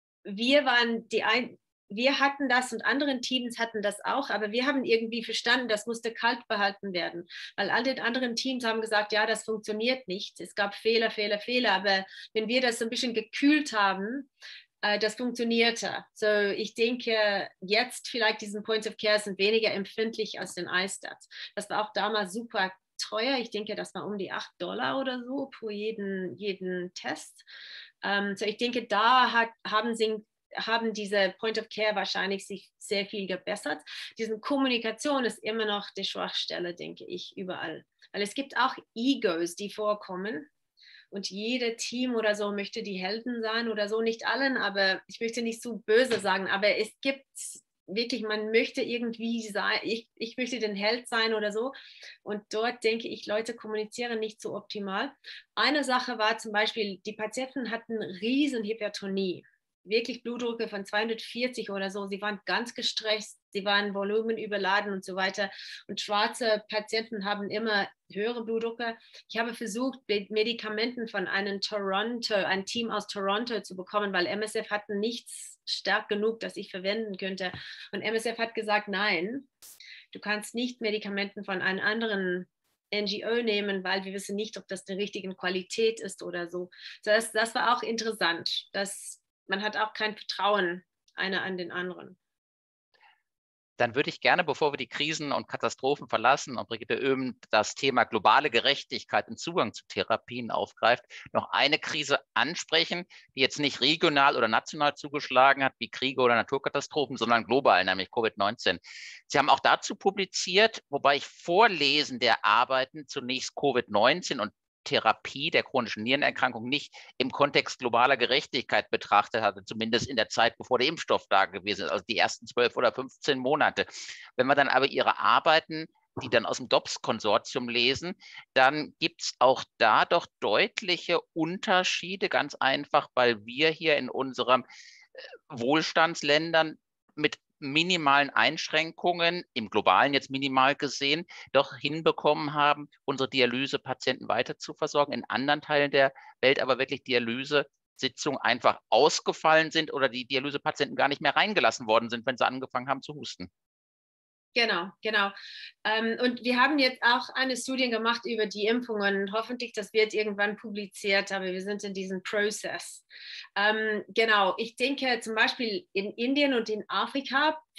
[SPEAKER 2] wir waren die ein, wir hatten das und andere Teams hatten das auch, aber wir haben irgendwie verstanden, das musste kalt behalten werden, weil all die anderen Teams haben gesagt, ja, das funktioniert nicht, es gab Fehler, Fehler, Fehler, aber wenn wir das so ein bisschen gekühlt haben, das funktionierte. So, ich denke, jetzt vielleicht diesen Points of Care sind weniger empfindlich als den I STAT. Das war auch damals super teuer. Ich denke, das war um die acht Dollar oder so pro jeden, jeden Test. Um, so, ich denke, da hat, haben sie haben diese Point of Care wahrscheinlich sich sehr viel gebessert. Diese Kommunikation ist immer noch die Schwachstelle, denke ich, überall. Weil es gibt auch Egos, die vorkommen. Und jedes Team oder so möchte die Helden sein oder so, nicht allen, aber ich möchte nicht so böse sagen, aber es gibt wirklich, man möchte irgendwie sein, ich, ich möchte den Held sein oder so. Und dort denke ich, Leute kommunizieren nicht so optimal. Eine Sache war zum Beispiel, die Patienten hatten riesen Hypertonie. Wirklich Blutdrücke von zweihundertvierzig oder so. Sie waren ganz gestresst, sie waren volumenüberladen und so weiter. Und schwarze Patienten haben immer höhere Blutdrücke. Ich habe versucht, Medikamenten von einem Toronto, ein Team aus Toronto zu bekommen, weil M S F hatten nichts stark genug, das ich verwenden könnte. Und M S F hat gesagt, nein, du kannst nicht Medikamenten von einem anderen N G O nehmen, weil wir wissen nicht, ob das die richtige Qualität ist oder so. Das, das war auch interessant, dass man hat auch kein Vertrauen einer an den anderen.
[SPEAKER 1] Dann würde ich gerne, bevor wir die Krisen und Katastrophen verlassen und Brigitte Oehm das Thema globale Gerechtigkeit und Zugang zu Therapien aufgreift, noch eine Krise ansprechen, die jetzt nicht regional oder national zugeschlagen hat, wie Kriege oder Naturkatastrophen, sondern global, nämlich Covid neunzehn. Sie haben auch dazu publiziert, wobei ich Vorlesen der Arbeiten zunächst Covid neunzehn und Therapie der chronischen Nierenerkrankung nicht im Kontext globaler Gerechtigkeit betrachtet hatte, zumindest in der Zeit, bevor der Impfstoff da gewesen ist, also die ersten zwölf oder fünfzehn Monate. Wenn wir dann aber Ihre Arbeiten, die dann aus dem D O P S-Konsortium lesen, dann gibt es auch da doch deutliche Unterschiede, ganz einfach, weil wir hier in unseren Wohlstandsländern mit minimalen Einschränkungen, im Globalen jetzt minimal gesehen, doch hinbekommen haben, unsere Dialysepatienten weiter zu versorgen. In anderen Teilen der Welt aber wirklich Dialysesitzungen einfach ausgefallen sind oder die Dialysepatienten gar nicht mehr reingelassen worden sind, wenn sie angefangen haben zu husten.
[SPEAKER 2] Genau, genau. Ähm, und wir haben jetzt auch eine Studie gemacht über die Impfungen. Hoffentlich, das wird irgendwann publiziert, aber wir sind in diesem Prozess. Ähm, genau, ich denke zum Beispiel in Indien und in Afrika,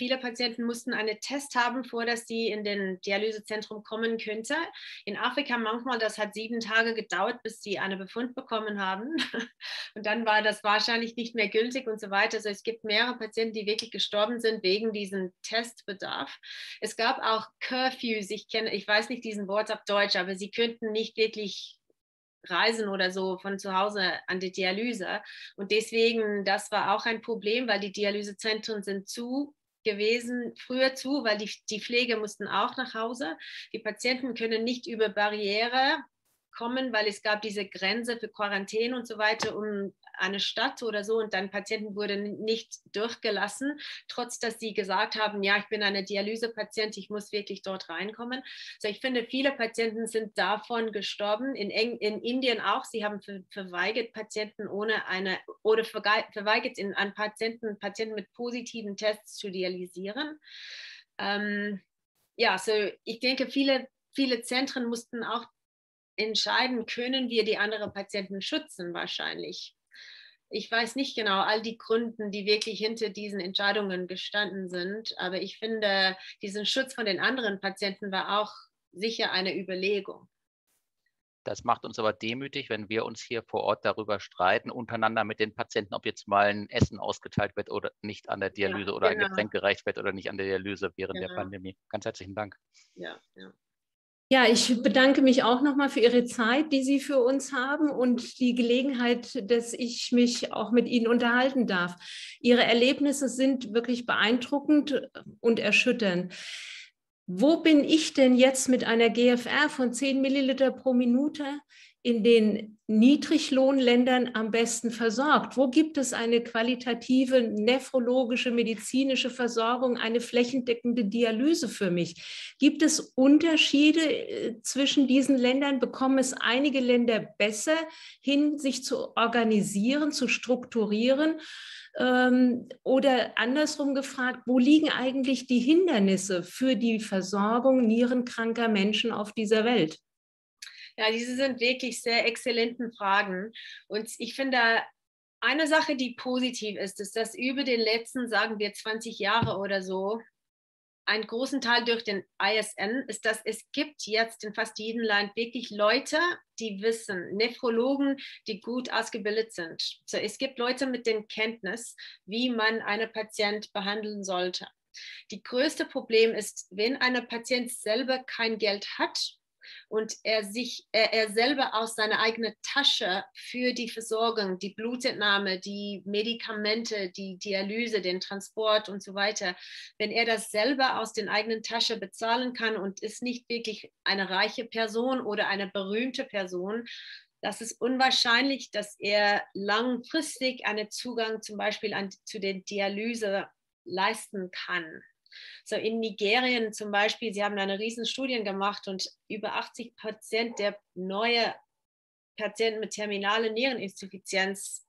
[SPEAKER 2] viele Patienten mussten einen Test haben, vor dass sie in den Dialysezentrum kommen könnte. In Afrika manchmal, das hat sieben Tage gedauert, bis sie einen Befund bekommen haben. Und dann war das wahrscheinlich nicht mehr gültig und so weiter. Also es gibt mehrere Patienten, die wirklich gestorben sind wegen diesem Testbedarf. Es gab auch Curfews, ich kenne, ich weiß nicht diesen Wort auf Deutsch, aber sie könnten nicht wirklich reisen oder so von zu Hause an die Dialyse. Und deswegen, das war auch ein Problem, weil die Dialysezentren sind zu gewesen, früher zu, weil die, die Pflege mussten auch nach Hause. Die Patienten können nicht über Barriere kommen, weil es gab diese Grenze für Quarantäne und so weiter um eine Stadt oder so und dann Patienten wurden nicht durchgelassen, trotz dass sie gesagt haben, ja, ich bin eine Dialysepatient, ich muss wirklich dort reinkommen. Also ich finde, viele Patienten sind davon gestorben, in, Eng in Indien auch, sie haben ver verweigert Patienten ohne eine, oder verweigert in, an Patienten, Patienten mit positiven Tests zu dialysieren. Ähm, ja, so ich denke, viele, viele Zentren mussten auch entscheiden, können wir die anderen Patienten schützen wahrscheinlich. Ich weiß nicht genau all die Gründe, die wirklich hinter diesen Entscheidungen gestanden sind, aber ich finde, diesen Schutz von den anderen Patienten war auch sicher eine Überlegung.
[SPEAKER 1] Das macht uns aber demütig, wenn wir uns hier vor Ort darüber streiten, untereinander mit den Patienten, ob jetzt mal ein Essen ausgeteilt wird oder nicht an der Dialyse ja, oder genau. ein Getränk gereicht wird oder nicht an der Dialyse während genau. der Pandemie. Ganz herzlichen Dank.
[SPEAKER 2] Ja, ja.
[SPEAKER 4] Ja, ich bedanke mich auch nochmal für Ihre Zeit, die Sie für uns haben und die Gelegenheit, dass ich mich auch mit Ihnen unterhalten darf. Ihre Erlebnisse sind wirklich beeindruckend und erschütternd. Wo bin ich denn jetzt mit einer G F R von zehn Milliliter pro Minute in den Niedriglohnländern am besten versorgt? Wo gibt es eine qualitative, nephrologische, medizinische Versorgung, eine flächendeckende Dialyse für mich? Gibt es Unterschiede zwischen diesen Ländern? Bekommen es einige Länder besser hin, sich zu organisieren, zu strukturieren? Ähm, oder andersrum gefragt, wo liegen eigentlich die Hindernisse für die Versorgung nierenkranker Menschen auf dieser Welt?
[SPEAKER 2] Ja, diese sind wirklich sehr exzellenten Fragen. Und ich finde, eine Sache, die positiv ist, ist, dass über den letzten, sagen wir, zwanzig Jahre oder so, einen großen Teil durch den I S N ist, dass es gibt jetzt in fast jedem Land wirklich Leute, die wissen, Nephrologen, die gut ausgebildet sind. So, es gibt Leute mit den Kenntnis, wie man einen Patient behandeln sollte. Die größte Problem ist, wenn ein Patient selber kein Geld hat, und er sich, er, er selber aus seiner eigenen Tasche für die Versorgung, die Blutentnahme, die Medikamente, die Dialyse, den Transport und so weiter, wenn er das selber aus den eigenen Tasche bezahlen kann und ist nicht wirklich eine reiche Person oder eine berühmte Person, das ist unwahrscheinlich, dass er langfristig einen Zugang zum Beispiel an, zu den Dialyse leisten kann. So in Nigerien zum Beispiel, sie haben eine riesen Studie gemacht und über achtzig Prozent der neuen Patienten mit terminaler Niereninsuffizienz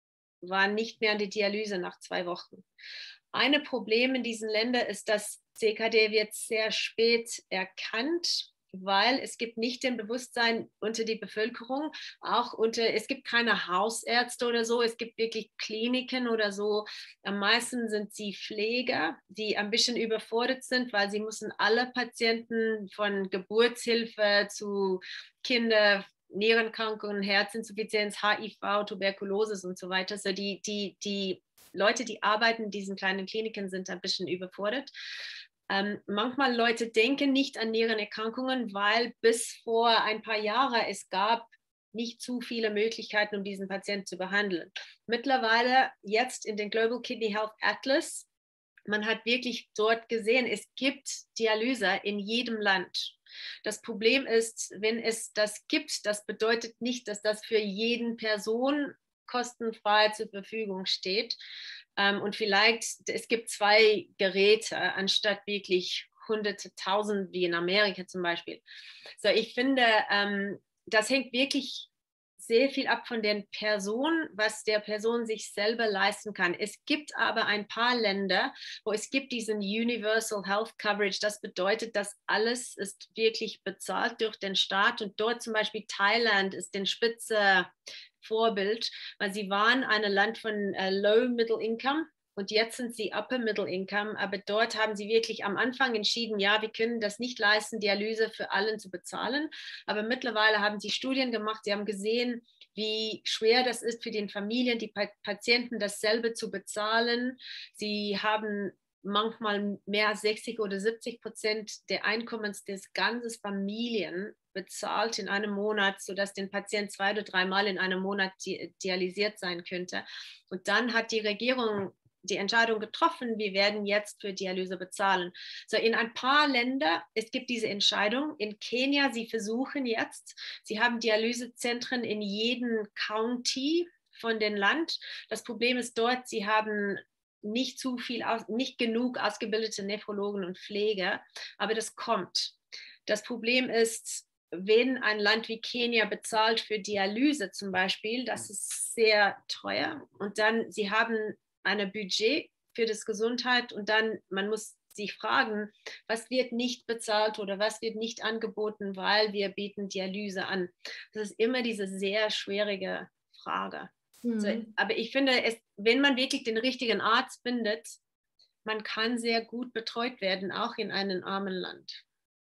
[SPEAKER 2] waren nicht mehr an die Dialyse nach zwei Wochen. Ein Problem in diesen Ländern ist, dass C K D wird sehr spät erkannt, weil es gibt nicht den Bewusstsein unter die Bevölkerung, auch unter, es gibt keine Hausärzte oder so, es gibt wirklich Kliniken oder so. Am meisten sind sie Pfleger, die ein bisschen überfordert sind, weil sie müssen alle Patienten von Geburtshilfe zu Kinder, Nierenerkrankungen, Herzinsuffizienz, H I V, Tuberkulose und so weiter. So die, die, die Leute, die arbeiten in diesen kleinen Kliniken, sind ein bisschen überfordert. Ähm, manchmal Leute denken nicht an Nierenerkrankungen, weil bis vor ein paar Jahren es gab nicht zu viele Möglichkeiten, um diesen Patienten zu behandeln. Mittlerweile jetzt in den Global Kidney Health Atlas, man hat wirklich dort gesehen, es gibt Dialyse in jedem Land. Das Problem ist, wenn es das gibt, das bedeutet nicht, dass das für jeden Person kostenfrei zur Verfügung steht. Ähm, und vielleicht, es gibt zwei Geräte, anstatt wirklich hunderte, tausend, wie in Amerika zum Beispiel. So, ich finde, ähm, das hängt wirklich sehr viel ab von der Person, was der Person sich selber leisten kann. Es gibt aber ein paar Länder, wo es gibt diesen Universal Health Coverage. Das bedeutet, dass alles ist wirklich bezahlt durch den Staat. Und dort zum Beispiel Thailand ist den Spitze Vorbild, weil sie waren ein Land von äh, Low Middle Income. und jetzt sind sie Upper Middle Income, aber dort haben sie wirklich am Anfang entschieden, ja, wir können das nicht leisten, Dialyse für allen zu bezahlen, aber mittlerweile haben sie Studien gemacht, sie haben gesehen, wie schwer das ist für die Familien, die Patienten dasselbe zu bezahlen. Sie haben manchmal mehr als sechzig oder siebzig Prozent der Einkommens des ganzen Familien bezahlt in einem Monat, sodass der Patient zwei oder dreimal in einem Monat dialysiert sein könnte. Und dann hat die Regierung die Entscheidung getroffen, wir werden jetzt für Dialyse bezahlen. So, in ein paar Ländern, es gibt diese Entscheidung. In Kenia, sie versuchen jetzt, sie haben Dialysezentren in jedem County von dem Land. Das Problem ist dort, sie haben nicht zu viel, nicht genug ausgebildete Nephrologen und Pfleger, aber das kommt. Das Problem ist, wenn ein Land wie Kenia bezahlt für Dialyse zum Beispiel, das ist sehr teuer und dann, sie haben ein Budget für das Gesundheit und dann, man muss sich fragen, was wird nicht bezahlt oder was wird nicht angeboten, weil wir bieten Dialyse an. Das ist immer diese sehr schwierige Frage. Mhm. So, aber ich finde, es, wenn man wirklich den richtigen Arzt findet, man kann sehr gut betreut werden, auch in einem armen Land.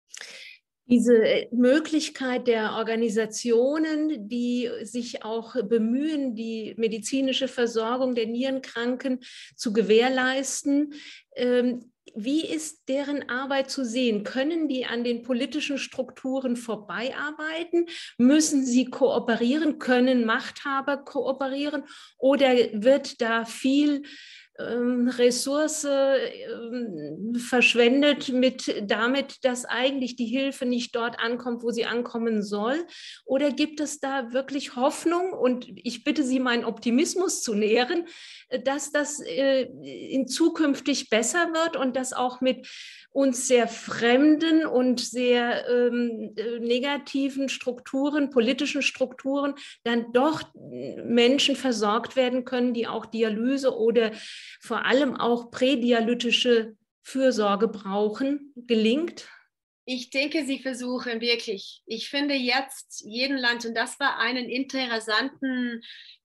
[SPEAKER 4] Diese Möglichkeit der Organisationen, die sich auch bemühen, die medizinische Versorgung der Nierenkranken zu gewährleisten, wie ist deren Arbeit zu sehen? Können die an den politischen Strukturen vorbeiarbeiten? Müssen sie kooperieren? Können Machthaber kooperieren? Oder wird da viel Ressource ähm, verschwendet mit damit, dass eigentlich die Hilfe nicht dort ankommt, wo sie ankommen soll? Oder gibt es da wirklich Hoffnung? Und ich bitte Sie, meinen Optimismus zu nähren, dass das äh, in zukünftig besser wird und dass auch mit uns sehr fremden und sehr ähm, negativen Strukturen, politischen Strukturen, dann doch Menschen versorgt werden können, die auch Dialyse oder vor allem auch prädialytische Fürsorge brauchen, gelingt?
[SPEAKER 2] Ich denke, sie versuchen wirklich. Ich finde jetzt jeden Land, und das war einen interessanten,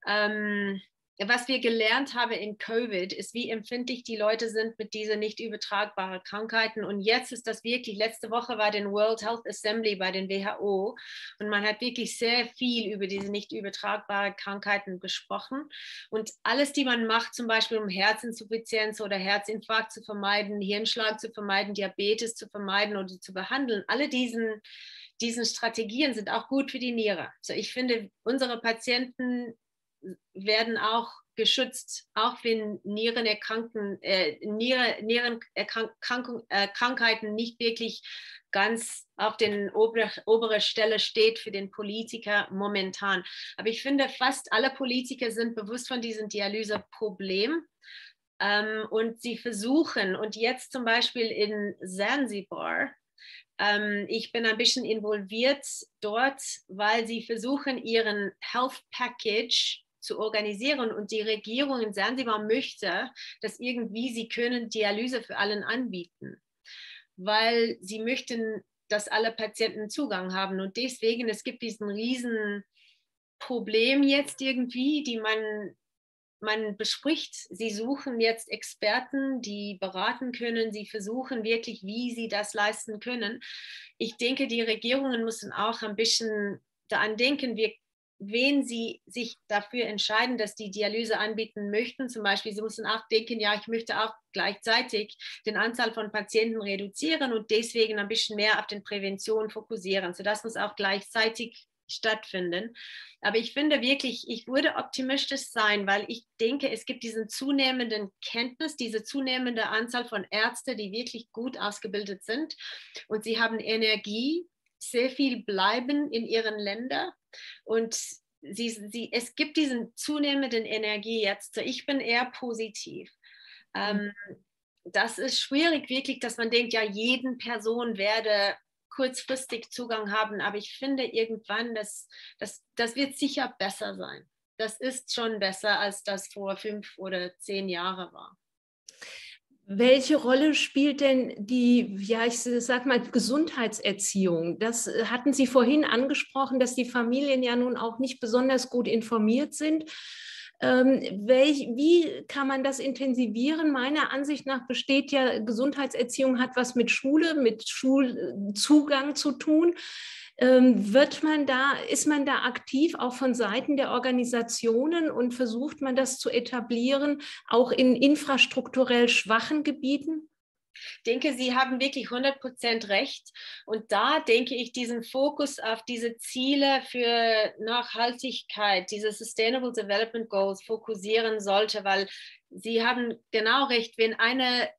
[SPEAKER 2] ähm, was wir gelernt haben in Covid, ist, wie empfindlich die Leute sind mit diesen nicht übertragbaren Krankheiten. Und jetzt ist das wirklich, letzte Woche war den World Health Assembly bei den W H O und man hat wirklich sehr viel über diese nicht übertragbaren Krankheiten gesprochen. Und alles, die man macht, zum Beispiel um Herzinsuffizienz oder Herzinfarkt zu vermeiden, Hirnschlag zu vermeiden, Diabetes zu vermeiden oder zu behandeln, alle diesen, diesen Strategien sind auch gut für die Niere. So, ich finde, unsere Patienten werden auch geschützt, auch wenn Nierenerkrankten, äh, Niere, Nierenerkrankungen, äh, Krankheiten nicht wirklich ganz auf den ober, oberen Stelle steht für den Politiker momentan. Aber ich finde, fast alle Politiker sind bewusst von diesem Dialyseproblem. Ähm, und sie versuchen, und jetzt zum Beispiel in Zanzibar, ähm, ich bin ein bisschen involviert dort, weil sie versuchen, ihren Health Package zu organisieren und die Regierung in Zanzibar möchte, dass irgendwie sie können Dialyse für allen anbieten, weil sie möchten, dass alle Patienten Zugang haben und deswegen, es gibt diesen riesen Problem jetzt irgendwie, die man, man bespricht. Sie suchen jetzt Experten, die beraten können, sie versuchen wirklich, wie sie das leisten können. Ich denke, die Regierungen müssen auch ein bisschen daran denken, wir wen sie sich dafür entscheiden, dass die Dialyse anbieten möchten. Zum Beispiel, sie müssen auch denken, ja, ich möchte auch gleichzeitig den Anzahl von Patienten reduzieren und deswegen ein bisschen mehr auf die Prävention fokussieren. So, das muss auch gleichzeitig stattfinden. Aber ich finde wirklich, ich würde optimistisch sein, weil ich denke, es gibt diesen zunehmenden Kenntnis, diese zunehmende Anzahl von Ärzten, die wirklich gut ausgebildet sind und sie haben Energie, sehr viel bleiben in ihren Ländern. Und sie, sie, es gibt diesen zunehmenden Energie jetzt. Ich bin eher positiv. Mhm. Ähm, das ist schwierig wirklich, dass man denkt, ja, jeden Person werde kurzfristig Zugang haben. Aber ich finde irgendwann, das, das, das wird sicher besser sein. Das ist schon besser, als das vor fünf oder zehn Jahren war.
[SPEAKER 4] Welche Rolle spielt denn die, ja, ich sag mal, Gesundheitserziehung? Das hatten Sie vorhin angesprochen, dass die Familien ja nun auch nicht besonders gut informiert sind. Ähm, welch, wie kann man das intensivieren? Meiner Ansicht nach besteht ja, Gesundheitserziehung hat was mit Schule, mit Schulzugang zu tun. Ähm, wird man da, ist man da aktiv, auch von Seiten der Organisationen, und versucht man das zu etablieren, auch in infrastrukturell schwachen Gebieten?
[SPEAKER 2] Ich denke, Sie haben wirklich hundert Prozent recht. Und da denke ich, diesen Fokus auf diese Ziele für Nachhaltigkeit, diese Sustainable Development Goals fokussieren sollte, weil Sie haben genau recht, wenn eine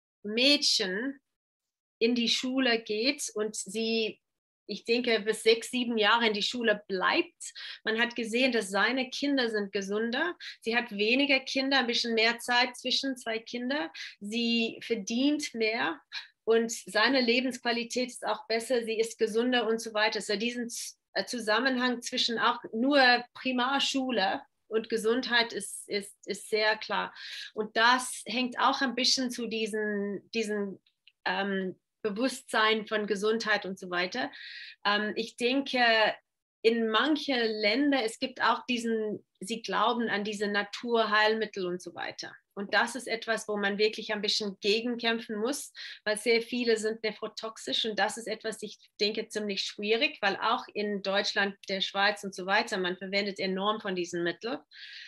[SPEAKER 2] Mädchen in die Schule geht und sie, ich denke, bis sechs, sieben Jahre in die Schule bleibt. Man hat gesehen, dass seine Kinder sind gesünder. Sie hat weniger Kinder, ein bisschen mehr Zeit zwischen zwei Kindern. Sie verdient mehr und seine Lebensqualität ist auch besser. Sie ist gesünder und so weiter. So diesen Zusammenhang zwischen auch nur Primarschule und Gesundheit ist, ist, ist sehr klar. Und das hängt auch ein bisschen zu diesen, diesen ähm, Bewusstsein von Gesundheit und so weiter. Ähm, ich denke, in manchen Ländern, es gibt auch diesen, sie glauben an diese Naturheilmittel und so weiter. Und das ist etwas, wo man wirklich ein bisschen gegenkämpfen muss, weil sehr viele sind nephrotoxisch und das ist etwas, ich denke, ziemlich schwierig, weil auch in Deutschland, der Schweiz und so weiter, man verwendet enorm von diesen Mitteln.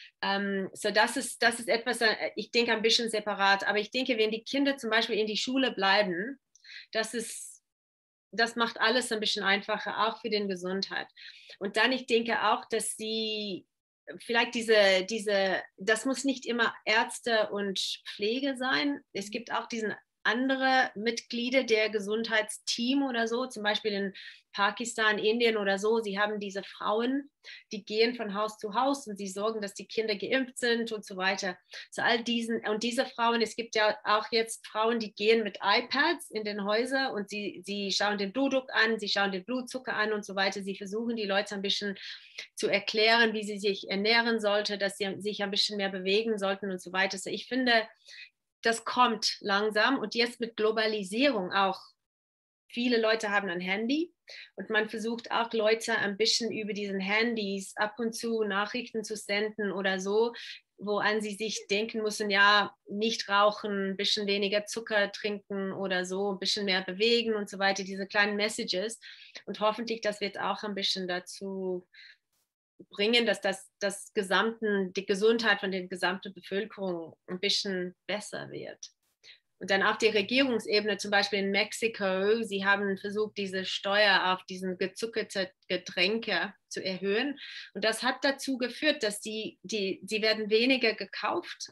[SPEAKER 2] Um, so das ist, das ist etwas, ich denke, ein bisschen separat. Aber ich denke, wenn die Kinder zum Beispiel in die Schule bleiben, das ist, das macht alles ein bisschen einfacher, auch für die Gesundheit. Und dann, ich denke auch, dass sie vielleicht diese, diese, das muss nicht immer Ärzte und Pflege sein. Es gibt auch diesen andere Mitglieder der Gesundheitsteam oder so, zum Beispiel in Pakistan, Indien oder so. Sie haben diese Frauen, die gehen von Haus zu Haus und sie sorgen, dass die Kinder geimpft sind und so weiter. So all diesen, und diese Frauen, es gibt ja auch jetzt Frauen, die gehen mit iPads in den Häusern und sie, sie schauen den Blutdruck an, sie schauen den Blutzucker an und so weiter. Sie versuchen, die Leute ein bisschen zu erklären, wie sie sich ernähren sollten, dass sie sich ein bisschen mehr bewegen sollten und so weiter. So ich finde, das kommt langsam und jetzt mit Globalisierung auch. Viele Leute haben ein Handy und man versucht auch Leute ein bisschen über diesen Handys ab und zu Nachrichten zu senden oder so, woran sie sich denken müssen, ja, nicht rauchen, ein bisschen weniger Zucker trinken oder so, ein bisschen mehr bewegen und so weiter, diese kleinen Messages. Und hoffentlich, das wird auch ein bisschen dazu bringen, dass das, das gesamten, die Gesundheit von der gesamten Bevölkerung ein bisschen besser wird. Und dann auch die Regierungsebene, zum Beispiel in Mexiko, sie haben versucht, diese Steuer auf diesen gezuckerte Getränke zu erhöhen. Und das hat dazu geführt, dass die, die, die werden weniger gekauft.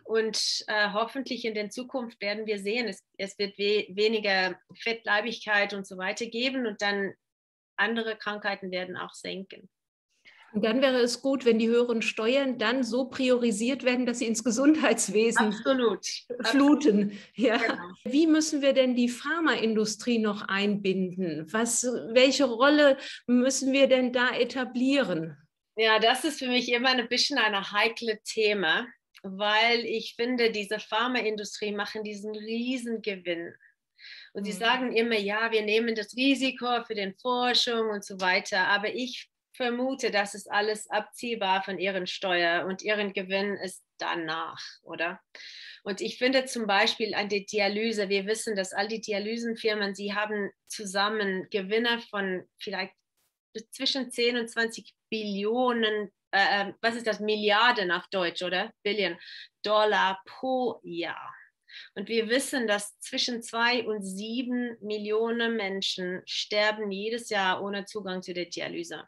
[SPEAKER 2] Und äh, hoffentlich in der Zukunft werden wir sehen, es, es wird we weniger Fettleibigkeit und so weiter geben. Und dann andere Krankheiten werden auch senken.
[SPEAKER 4] Und dann wäre es gut, wenn die höheren Steuern dann so priorisiert werden, dass sie ins Gesundheitswesen
[SPEAKER 2] Absolut.
[SPEAKER 4] fluten.
[SPEAKER 2] Absolut.
[SPEAKER 4] Ja.
[SPEAKER 2] Genau.
[SPEAKER 4] Wie müssen wir denn die Pharmaindustrie noch einbinden? Was, welche Rolle müssen wir denn da etablieren?
[SPEAKER 2] Ja, das ist für mich immer ein bisschen ein heikles Thema, weil ich finde, diese Pharmaindustrie machen diesen Riesengewinn. Und sie sagen immer, ja, wir nehmen das Risiko für die Forschung und so weiter, aber ich vermute, das ist alles abziehbar von ihren Steuern und ihren Gewinn ist danach, oder? Und ich finde zum Beispiel an der Dialyse, wir wissen, dass all die Dialysenfirmen, sie haben zusammen Gewinne von vielleicht zwischen zehn und zwanzig Billionen, äh, was ist das, Milliarden auf Deutsch, oder? Billion Dollar pro Jahr. Und wir wissen, dass zwischen zwei und sieben Millionen Menschen sterben jedes Jahr ohne Zugang zu der Dialyse.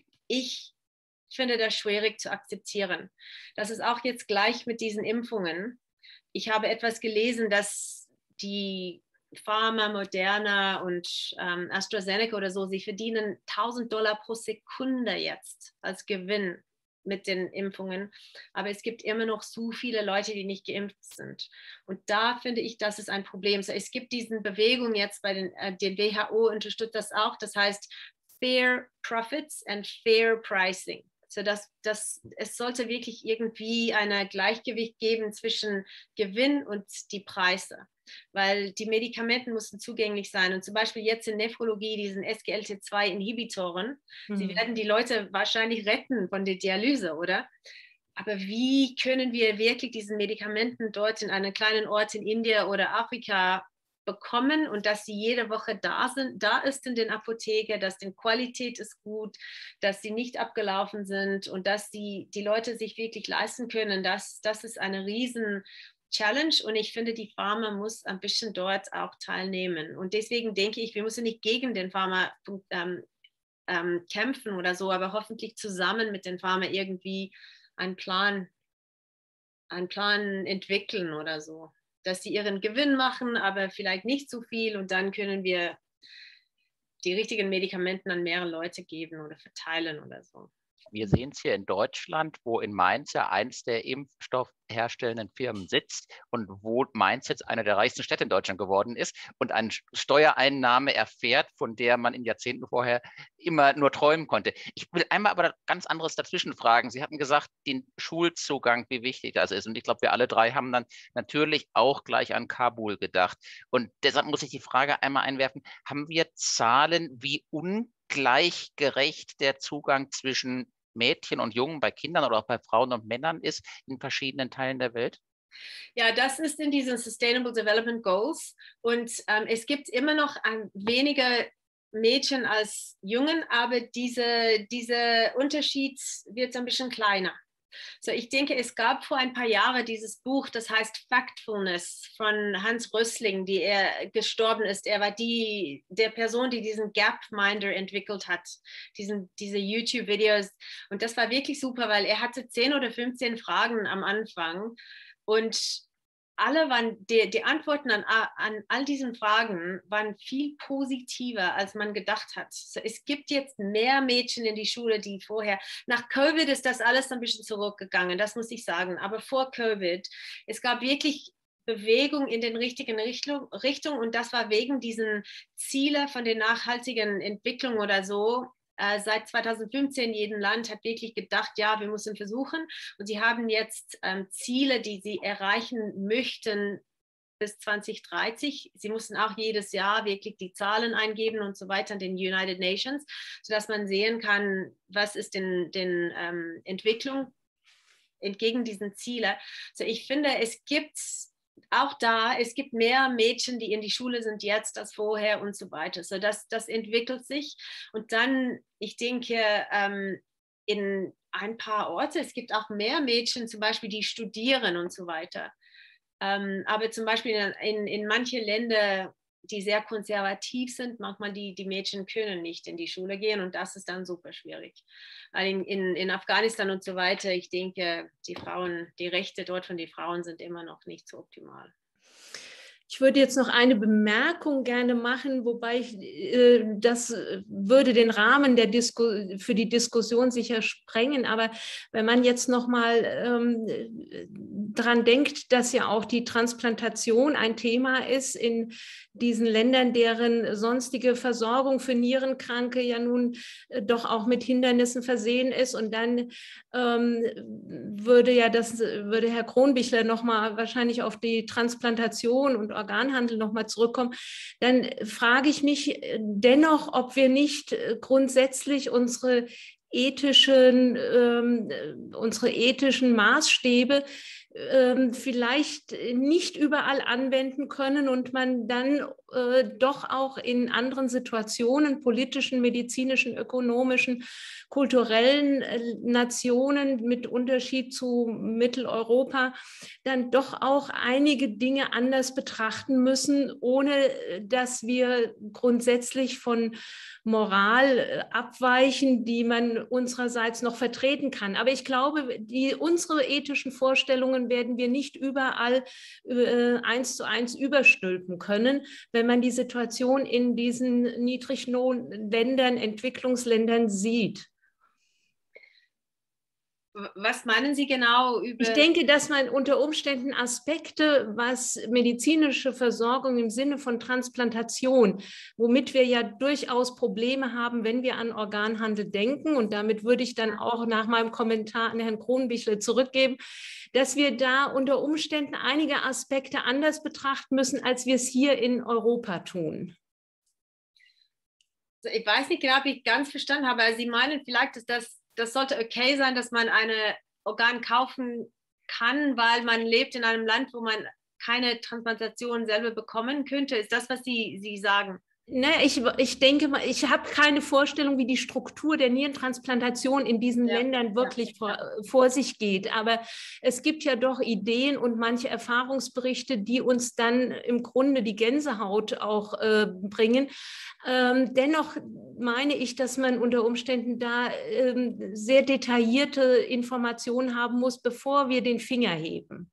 [SPEAKER 2] Ich finde das schwierig zu akzeptieren. Das ist auch jetzt gleich mit diesen Impfungen. Ich habe etwas gelesen, dass die Pharma, Moderna und ähm, AstraZeneca oder so, sie verdienen tausend Dollar pro Sekunde jetzt als Gewinn mit den Impfungen, aber es gibt immer noch so viele Leute, die nicht geimpft sind. Und da finde ich, das ist ein Problem. So, es gibt diese Bewegung jetzt bei den, äh, den W H O unterstützt das auch, das heißt Fair Profits and Fair Pricing. So dass, dass es sollte wirklich irgendwie ein Gleichgewicht geben zwischen Gewinn und die Preise, weil die Medikamente müssen zugänglich sein. Und zum Beispiel jetzt in Nephrologie, diesen S G L T zwei Inhibitoren, mhm. sie werden die Leute wahrscheinlich retten von der Dialyse, oder? aber wie können wir wirklich diese Medikamenten dort in einem kleinen Ort in Indien oder Afrika bekommen und dass sie jede Woche da sind, da ist in den Apotheken, dass die Qualität ist gut, dass sie nicht abgelaufen sind und dass die, die Leute sich wirklich leisten können. Das, das ist eine riesen Challenge und ich finde, die Pharma muss ein bisschen dort auch teilnehmen. Und deswegen denke ich, wir müssen nicht gegen den Pharma ähm, ähm, kämpfen oder so, aber hoffentlich zusammen mit den Pharma irgendwie einen Plan, einen Plan entwickeln oder so. Dass sie ihren Gewinn machen, aber vielleicht nicht so viel und dann können wir die richtigen Medikamente an mehrere Leute geben oder verteilen oder so.
[SPEAKER 1] Wir sehen es hier in Deutschland, wo in Mainz ja eins der impfstoffherstellenden Firmen sitzt und wo Mainz jetzt eine der reichsten Städte in Deutschland geworden ist und eine Steuereinnahme erfährt, von der man in Jahrzehnten vorher immer nur träumen konnte. Ich will einmal aber ganz anderes dazwischen fragen. Sie hatten gesagt, den Schulzugang, wie wichtig das ist. Und ich glaube, wir alle drei haben dann natürlich auch gleich an Kabul gedacht. Und deshalb muss ich die Frage einmal einwerfen, haben wir Zahlen, wie ungleichgerecht der Zugang zwischen Mädchen und Jungen bei Kindern oder auch bei Frauen und Männern ist in verschiedenen Teilen der Welt?
[SPEAKER 2] Ja, das ist in diesen Sustainable Development Goals und ähm, es gibt immer noch ein weniger Mädchen als Jungen, aber diese, dieser Unterschied wird ein bisschen kleiner. So, ich denke, es gab vor ein paar Jahren dieses Buch, das heißt Factfulness von Hans Rösling, die er gestorben ist. Er war die der Person, die diesen Gapminder entwickelt hat, diesen, diese YouTube-Videos. Und das war wirklich super, weil er hatte zehn oder fünfzehn Fragen am Anfang und alle waren, die, die Antworten an, an all diesen Fragen waren viel positiver, als man gedacht hat. So, es gibt jetzt mehr Mädchen in die Schule, die vorher, nach Covid ist das alles ein bisschen zurückgegangen, das muss ich sagen, aber vor Covid, es gab wirklich Bewegung in den richtigen Richtung, Richtung und das war wegen diesen Ziele von der nachhaltigen Entwicklung oder so. Äh, seit zweitausendfünfzehn, jeden Land hat wirklich gedacht, ja, wir müssen versuchen. Und sie haben jetzt ähm, Ziele, die sie erreichen möchten bis zwanzig dreißig. Sie mussten auch jedes Jahr wirklich die Zahlen eingeben und so weiter in den United Nations, sodass man sehen kann, was ist den, den ähm, Entwicklung entgegen diesen Zielen. So, ich finde, es gibt auch da, es gibt mehr Mädchen, die in die Schule sind jetzt als vorher und so weiter. So, das, das entwickelt sich. Und dann, ich denke, ähm, in ein paar Orte, es gibt auch mehr Mädchen zum Beispiel, die studieren und so weiter. Ähm, aber zum Beispiel in, in, in manche Länder, die sehr konservativ sind, manchmal die, die Mädchen können nicht in die Schule gehen und das ist dann super schwierig. In, in, in Afghanistan und so weiter, ich denke, die Frauen, die Rechte dort von den Frauen sind immer noch nicht so optimal.
[SPEAKER 4] Ich würde jetzt noch eine Bemerkung gerne machen, wobei ich, äh, das würde den Rahmen der Disku für die Diskussion sicher sprengen. Aber wenn man jetzt noch mal ähm, dran denkt, dass ja auch die Transplantation ein Thema ist in diesen Ländern, deren sonstige Versorgung für Nierenkranke ja nun äh, doch auch mit Hindernissen versehen ist. Und dann ähm, würde ja das, würde Herr Kronbichler noch mal wahrscheinlich auf die Transplantation und Organhandel noch mal zurückkommen, dann frage ich mich dennoch, ob wir nicht grundsätzlich unsere ethischen, ähm, unsere ethischen Maßstäbe ähm, vielleicht nicht überall anwenden können und man dann äh, doch auch in anderen Situationen, politischen, medizinischen, ökonomischen, kulturellen äh, Nationen mit Unterschied zu Mitteleuropa, dann doch auch einige Dinge anders betrachten müssen, ohne dass wir grundsätzlich von Moral abweichen, die man unsererseits noch vertreten kann. Aber ich glaube, die, unsere ethischen Vorstellungen werden wir nicht überall äh, eins zu eins überstülpen können, wenn man die Situation in diesen Niedriglohnländern, Entwicklungsländern sieht.
[SPEAKER 2] Was meinen Sie genau über...
[SPEAKER 4] Ich denke, dass man unter Umständen Aspekte, was medizinische Versorgung im Sinne von Transplantation, womit wir ja durchaus Probleme haben, wenn wir an Organhandel denken, und damit würde ich dann auch nach meinem Kommentar an Herrn Kronbichler zurückgeben, dass wir da unter Umständen einige Aspekte anders betrachten müssen, als wir es hier in Europa tun.
[SPEAKER 2] Ich weiß nicht genau, ob ich ganz verstanden habe, aber Sie meinen vielleicht, dass das Das sollte okay sein, dass man eine Organ kaufen kann, weil man lebt in einem Land, wo man keine Transplantation selber bekommen könnte. Ist das, was Sie, Sie sagen?
[SPEAKER 4] Naja, ich, ich denke mal, ich habe keine Vorstellung, wie die Struktur der Nierentransplantation in diesen ja, Ländern wirklich ja, vor, ja. vor sich geht. Aber es gibt ja doch Ideen und manche Erfahrungsberichte, die uns dann im Grunde die Gänsehaut auch äh, bringen. Ähm, dennoch meine ich, dass man unter Umständen da ähm, sehr detaillierte Informationen haben muss, bevor wir den Finger heben.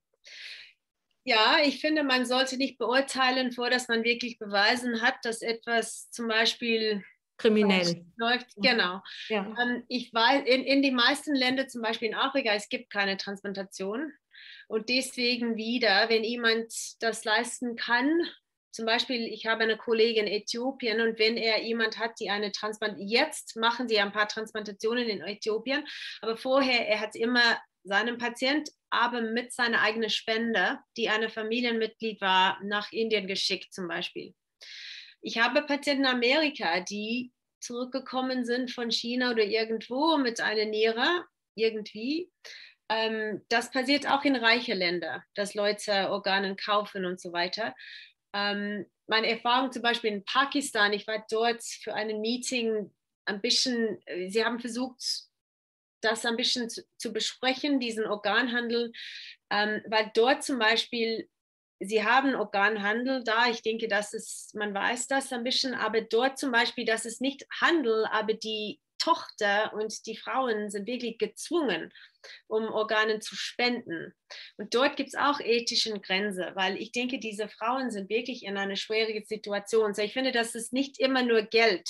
[SPEAKER 2] Ja, ich finde, man sollte nicht beurteilen, vor dass man wirklich beweisen hat, dass etwas zum Beispiel
[SPEAKER 4] kriminell
[SPEAKER 2] läuft. Genau. Ja. Ähm, ich weiß, in, in den meisten Ländern, zum Beispiel in Afrika, es gibt keine Transplantation. Und deswegen wieder, wenn jemand das leisten kann, zum Beispiel, ich habe eine Kollegin in Äthiopien und wenn er jemand hat, die eine Transplantation, jetzt machen sie ein paar Transplantationen in Äthiopien, aber vorher, er hat immer seinem Patient, aber mit seiner eigenen Spende, die eine Familienmitglied war, nach Indien geschickt zum Beispiel. Ich habe Patienten in Amerika, die zurückgekommen sind von China oder irgendwo mit einer Niere, irgendwie. Ähm, das passiert auch in reichen Ländern, dass Leute Organe kaufen und so weiter. Ähm, meine Erfahrung zum Beispiel in Pakistan, ich war dort für ein Meeting ein bisschen, sie haben versucht, das ein bisschen zu, zu besprechen, diesen Organhandel, ähm, weil dort zum Beispiel, sie haben Organhandel da, ich denke, dass es, man weiß das ein bisschen, aber dort zum Beispiel, das ist nicht Handel, aber die Tochter und die Frauen sind wirklich gezwungen, um Organe zu spenden. Und dort gibt es auch ethische Grenzen, weil ich denke, diese Frauen sind wirklich in einer schwierigen Situation. So, ich finde, das ist nicht immer nur Geld.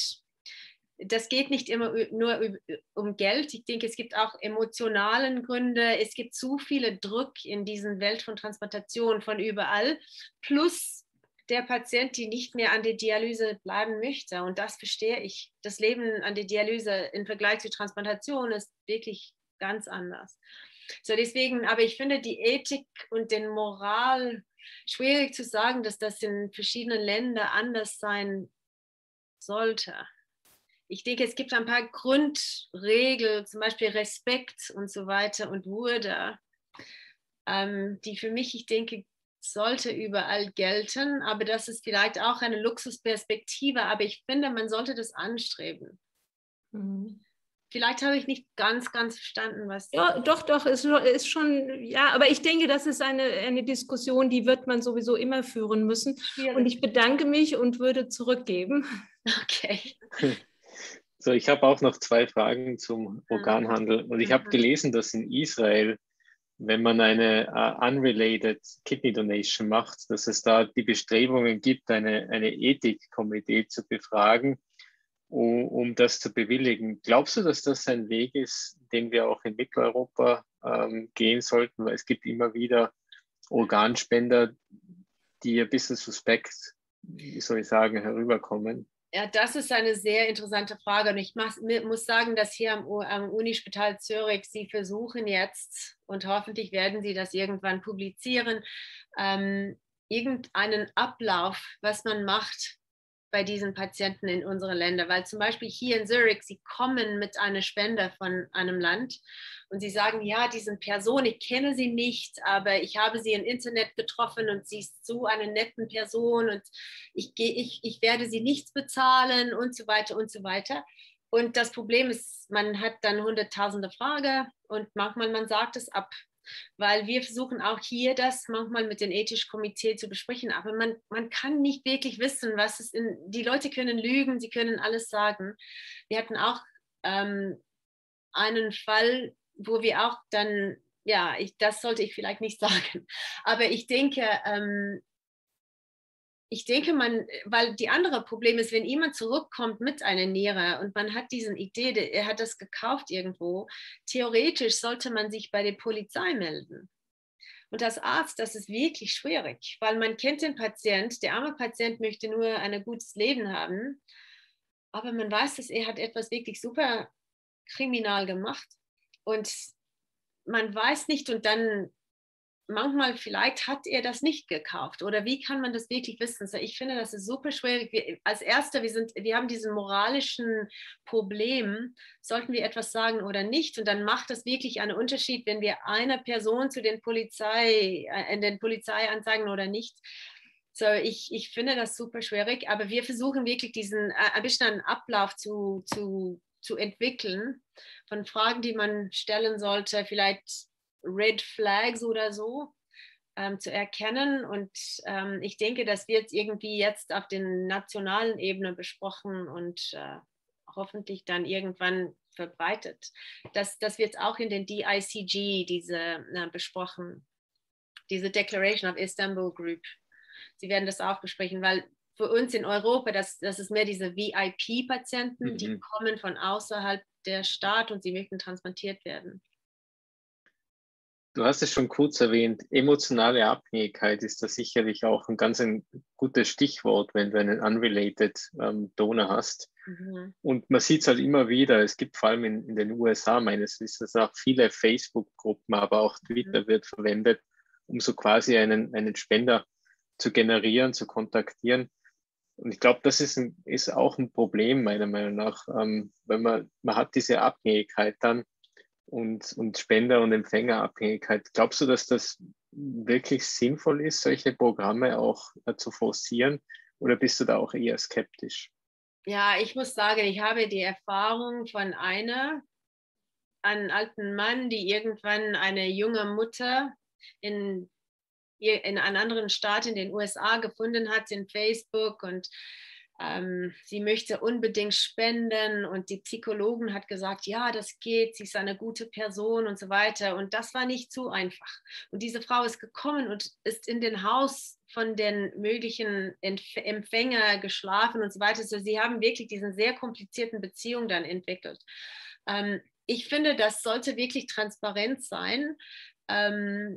[SPEAKER 2] Das geht nicht immer nur um Geld. Ich denke, es gibt auch emotionale Gründe. Es gibt zu viele Druck in dieser Welt von Transplantation von überall. Plus der Patient, die nicht mehr an der Dialyse bleiben möchte. Und das verstehe ich. Das Leben an der Dialyse im Vergleich zur Transplantation ist wirklich ganz anders. So deswegen, aber ich finde die Ethik und den Moral schwierig zu sagen, dass das in verschiedenen Ländern anders sein sollte. Ich denke, es gibt ein paar Grundregeln, zum Beispiel Respekt und so weiter und Würde, ähm, die für mich, ich denke, sollte überall gelten, aber das ist vielleicht auch eine Luxusperspektive, aber ich finde, man sollte das anstreben. Mhm. Vielleicht habe ich nicht ganz, ganz verstanden, was...
[SPEAKER 4] Ja, doch, doch, ist, ist schon, ja, aber ich denke, das ist eine, eine Diskussion, die wird man sowieso immer führen müssen. Schwierig. Und ich bedanke mich und würde zurückgeben.
[SPEAKER 2] Okay.
[SPEAKER 3] So, ich habe auch noch zwei Fragen zum Organhandel. Und ich habe gelesen, dass in Israel, wenn man eine uh, unrelated Kidney Donation macht, dass es da die Bestrebungen gibt, eine, eine Ethikkomitee zu befragen, um, um das zu bewilligen. Glaubst du, dass das ein Weg ist, den wir auch in Mitteleuropa ähm, gehen sollten? Weil es gibt immer wieder Organspender, die ein bisschen suspekt, wie soll ich sagen, herüberkommen.
[SPEAKER 2] Ja, das ist eine sehr interessante Frage und ich muss, muss sagen, dass hier am, am Unispital Zürich, Sie versuchen jetzt und hoffentlich werden Sie das irgendwann publizieren, ähm, irgendeinen Ablauf, was man macht bei diesen Patienten in unseren Ländern, weil zum Beispiel hier in Zürich, Sie kommen mit einer Spende von einem Land und Sie sagen, ja, diese Person, ich kenne sie nicht, aber ich habe sie im Internet getroffen und sie ist so eine nette Person und ich, ich, ich werde sie nichts bezahlen und so weiter und so weiter. Und das Problem ist, man hat dann hunderttausende Fragen und manchmal man sagt es ab. Weil wir versuchen auch hier das manchmal mit dem ethischen Komitee zu besprechen, aber man, man kann nicht wirklich wissen, was es in, die Leute können lügen, sie können alles sagen. Wir hatten auch ähm, einen Fall, wo wir auch dann, ja, ich, das sollte ich vielleicht nicht sagen, aber ich denke, ähm, ich denke, man, weil die andere Problem ist, wenn jemand zurückkommt mit einer Niere und man hat diese Idee, er hat das gekauft irgendwo, theoretisch sollte man sich bei der Polizei melden. Und als Arzt, das ist wirklich schwierig, weil man kennt den Patient, der arme Patient möchte nur ein gutes Leben haben, aber man weiß, dass er hat etwas wirklich super kriminal gemacht und man weiß nicht und dann manchmal vielleicht hat er das nicht gekauft oder wie kann man das wirklich wissen? So, ich finde, das ist super schwierig. Wir, als Erster, wir, sind, wir haben diesen moralischen Problem, sollten wir etwas sagen oder nicht? Und dann macht das wirklich einen Unterschied, wenn wir eine Person zu den Polizei, äh, in den Polizei anzeigen oder nicht. So, ich, ich finde das super schwierig, aber wir versuchen wirklich diesen äh, ein bisschen einen Ablauf zu, zu, zu entwickeln von Fragen, die man stellen sollte, vielleicht Red Flags oder so ähm, zu erkennen. Und ähm, ich denke, das wird irgendwie jetzt auf der nationalen Ebene besprochen und äh, hoffentlich dann irgendwann verbreitet. Das, das wird auch in den D I C G diese, äh, besprochen, diese Declaration of Istanbul Group. Sie werden das auch besprechen, weil für uns in Europa, das, das ist mehr diese V I P-Patienten, mhm. die kommen von außerhalb der Stadt und sie möchten transplantiert werden.
[SPEAKER 3] Du hast es schon kurz erwähnt, emotionale Abhängigkeit ist da sicherlich auch ein ganz ein gutes Stichwort, wenn du einen unrelated ähm, Donor hast. Mhm. Und man sieht es halt immer wieder, es gibt vor allem in, in den U S A meines Wissens auch viele Facebook-Gruppen, aber auch Twitter mhm. wird verwendet, um so quasi einen, einen Spender zu generieren, zu kontaktieren. Und ich glaube, das ist, ein, ist auch ein Problem meiner Meinung nach, ähm, weil man, man hat diese Abhängigkeit dann, Und, und Spender- und Empfängerabhängigkeit. Glaubst du, dass das wirklich sinnvoll ist, solche Programme auch äh, zu forcieren? Oder bist du da auch eher skeptisch?
[SPEAKER 2] Ja, ich muss sagen, ich habe die Erfahrung von einer, einem alten Mann, die irgendwann eine junge Mutter in, in einem anderen Staat in den U S A gefunden hat, in Facebook, und Ähm, sie möchte unbedingt spenden und die Psychologin hat gesagt, ja, das geht, sie ist eine gute Person und so weiter, und das war nicht so einfach. Und diese Frau ist gekommen und ist in den Haus von den möglichen Empf- Empfänger geschlafen und so weiter. Also sie haben wirklich diesen sehr komplizierten Beziehung dann entwickelt. Ähm, ich finde, das sollte wirklich transparent sein. Ähm,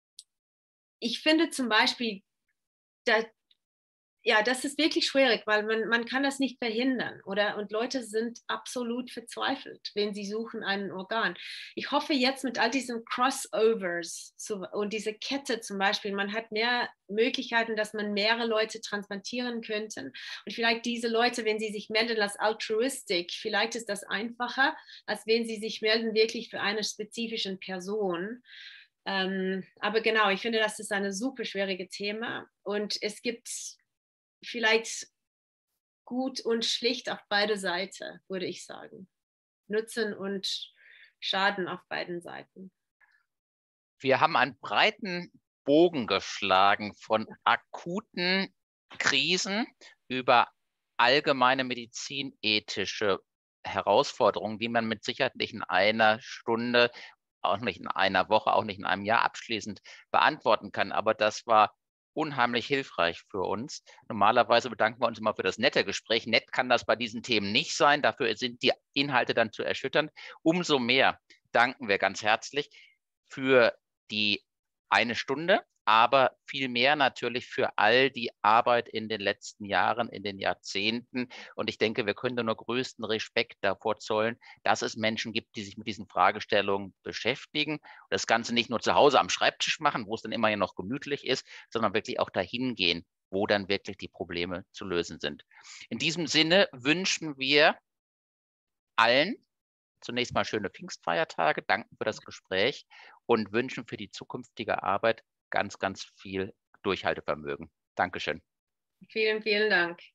[SPEAKER 2] ich finde zum Beispiel, dass ja, das ist wirklich schwierig, weil man, man kann das nicht verhindern, oder? Und Leute sind absolut verzweifelt, wenn sie suchen ein Organ. Ich hoffe jetzt mit all diesen Crossovers so, und diese Kette zum Beispiel, man hat mehr Möglichkeiten, dass man mehrere Leute transplantieren könnte. Und vielleicht diese Leute, wenn sie sich melden als altruistic, vielleicht ist das einfacher, als wenn sie sich melden wirklich für eine spezifische Person. Ähm, aber genau, ich finde, das ist ein super schwieriges Thema. Und es gibt vielleicht gut und schlicht auf beide Seiten, würde ich sagen. Nutzen und Schaden auf beiden Seiten.
[SPEAKER 1] Wir haben einen breiten Bogen geschlagen von akuten Krisen über allgemeine medizinethische Herausforderungen, die man mit Sicherheit nicht in einer Stunde, auch nicht in einer Woche, auch nicht in einem Jahr abschließend beantworten kann. Aber das war unheimlich hilfreich für uns. Normalerweise bedanken wir uns immer für das nette Gespräch. Nett kann das bei diesen Themen nicht sein. Dafür sind die Inhalte dann zu erschütternd. Umso mehr danken wir ganz herzlich für die eine Stunde, aber viel mehr natürlich für all die Arbeit in den letzten Jahren, in den Jahrzehnten. Und ich denke, wir können nur größten Respekt davor zollen, dass es Menschen gibt, die sich mit diesen Fragestellungen beschäftigen und das Ganze nicht nur zu Hause am Schreibtisch machen, wo es dann immerhin noch gemütlich ist, sondern wirklich auch dahin gehen, wo dann wirklich die Probleme zu lösen sind. In diesem Sinne wünschen wir allen zunächst mal schöne Pfingstfeiertage, danken für das Gespräch und wünschen für die zukünftige Arbeit ganz, ganz viel Durchhaltevermögen. Dankeschön.
[SPEAKER 2] Vielen, vielen Dank.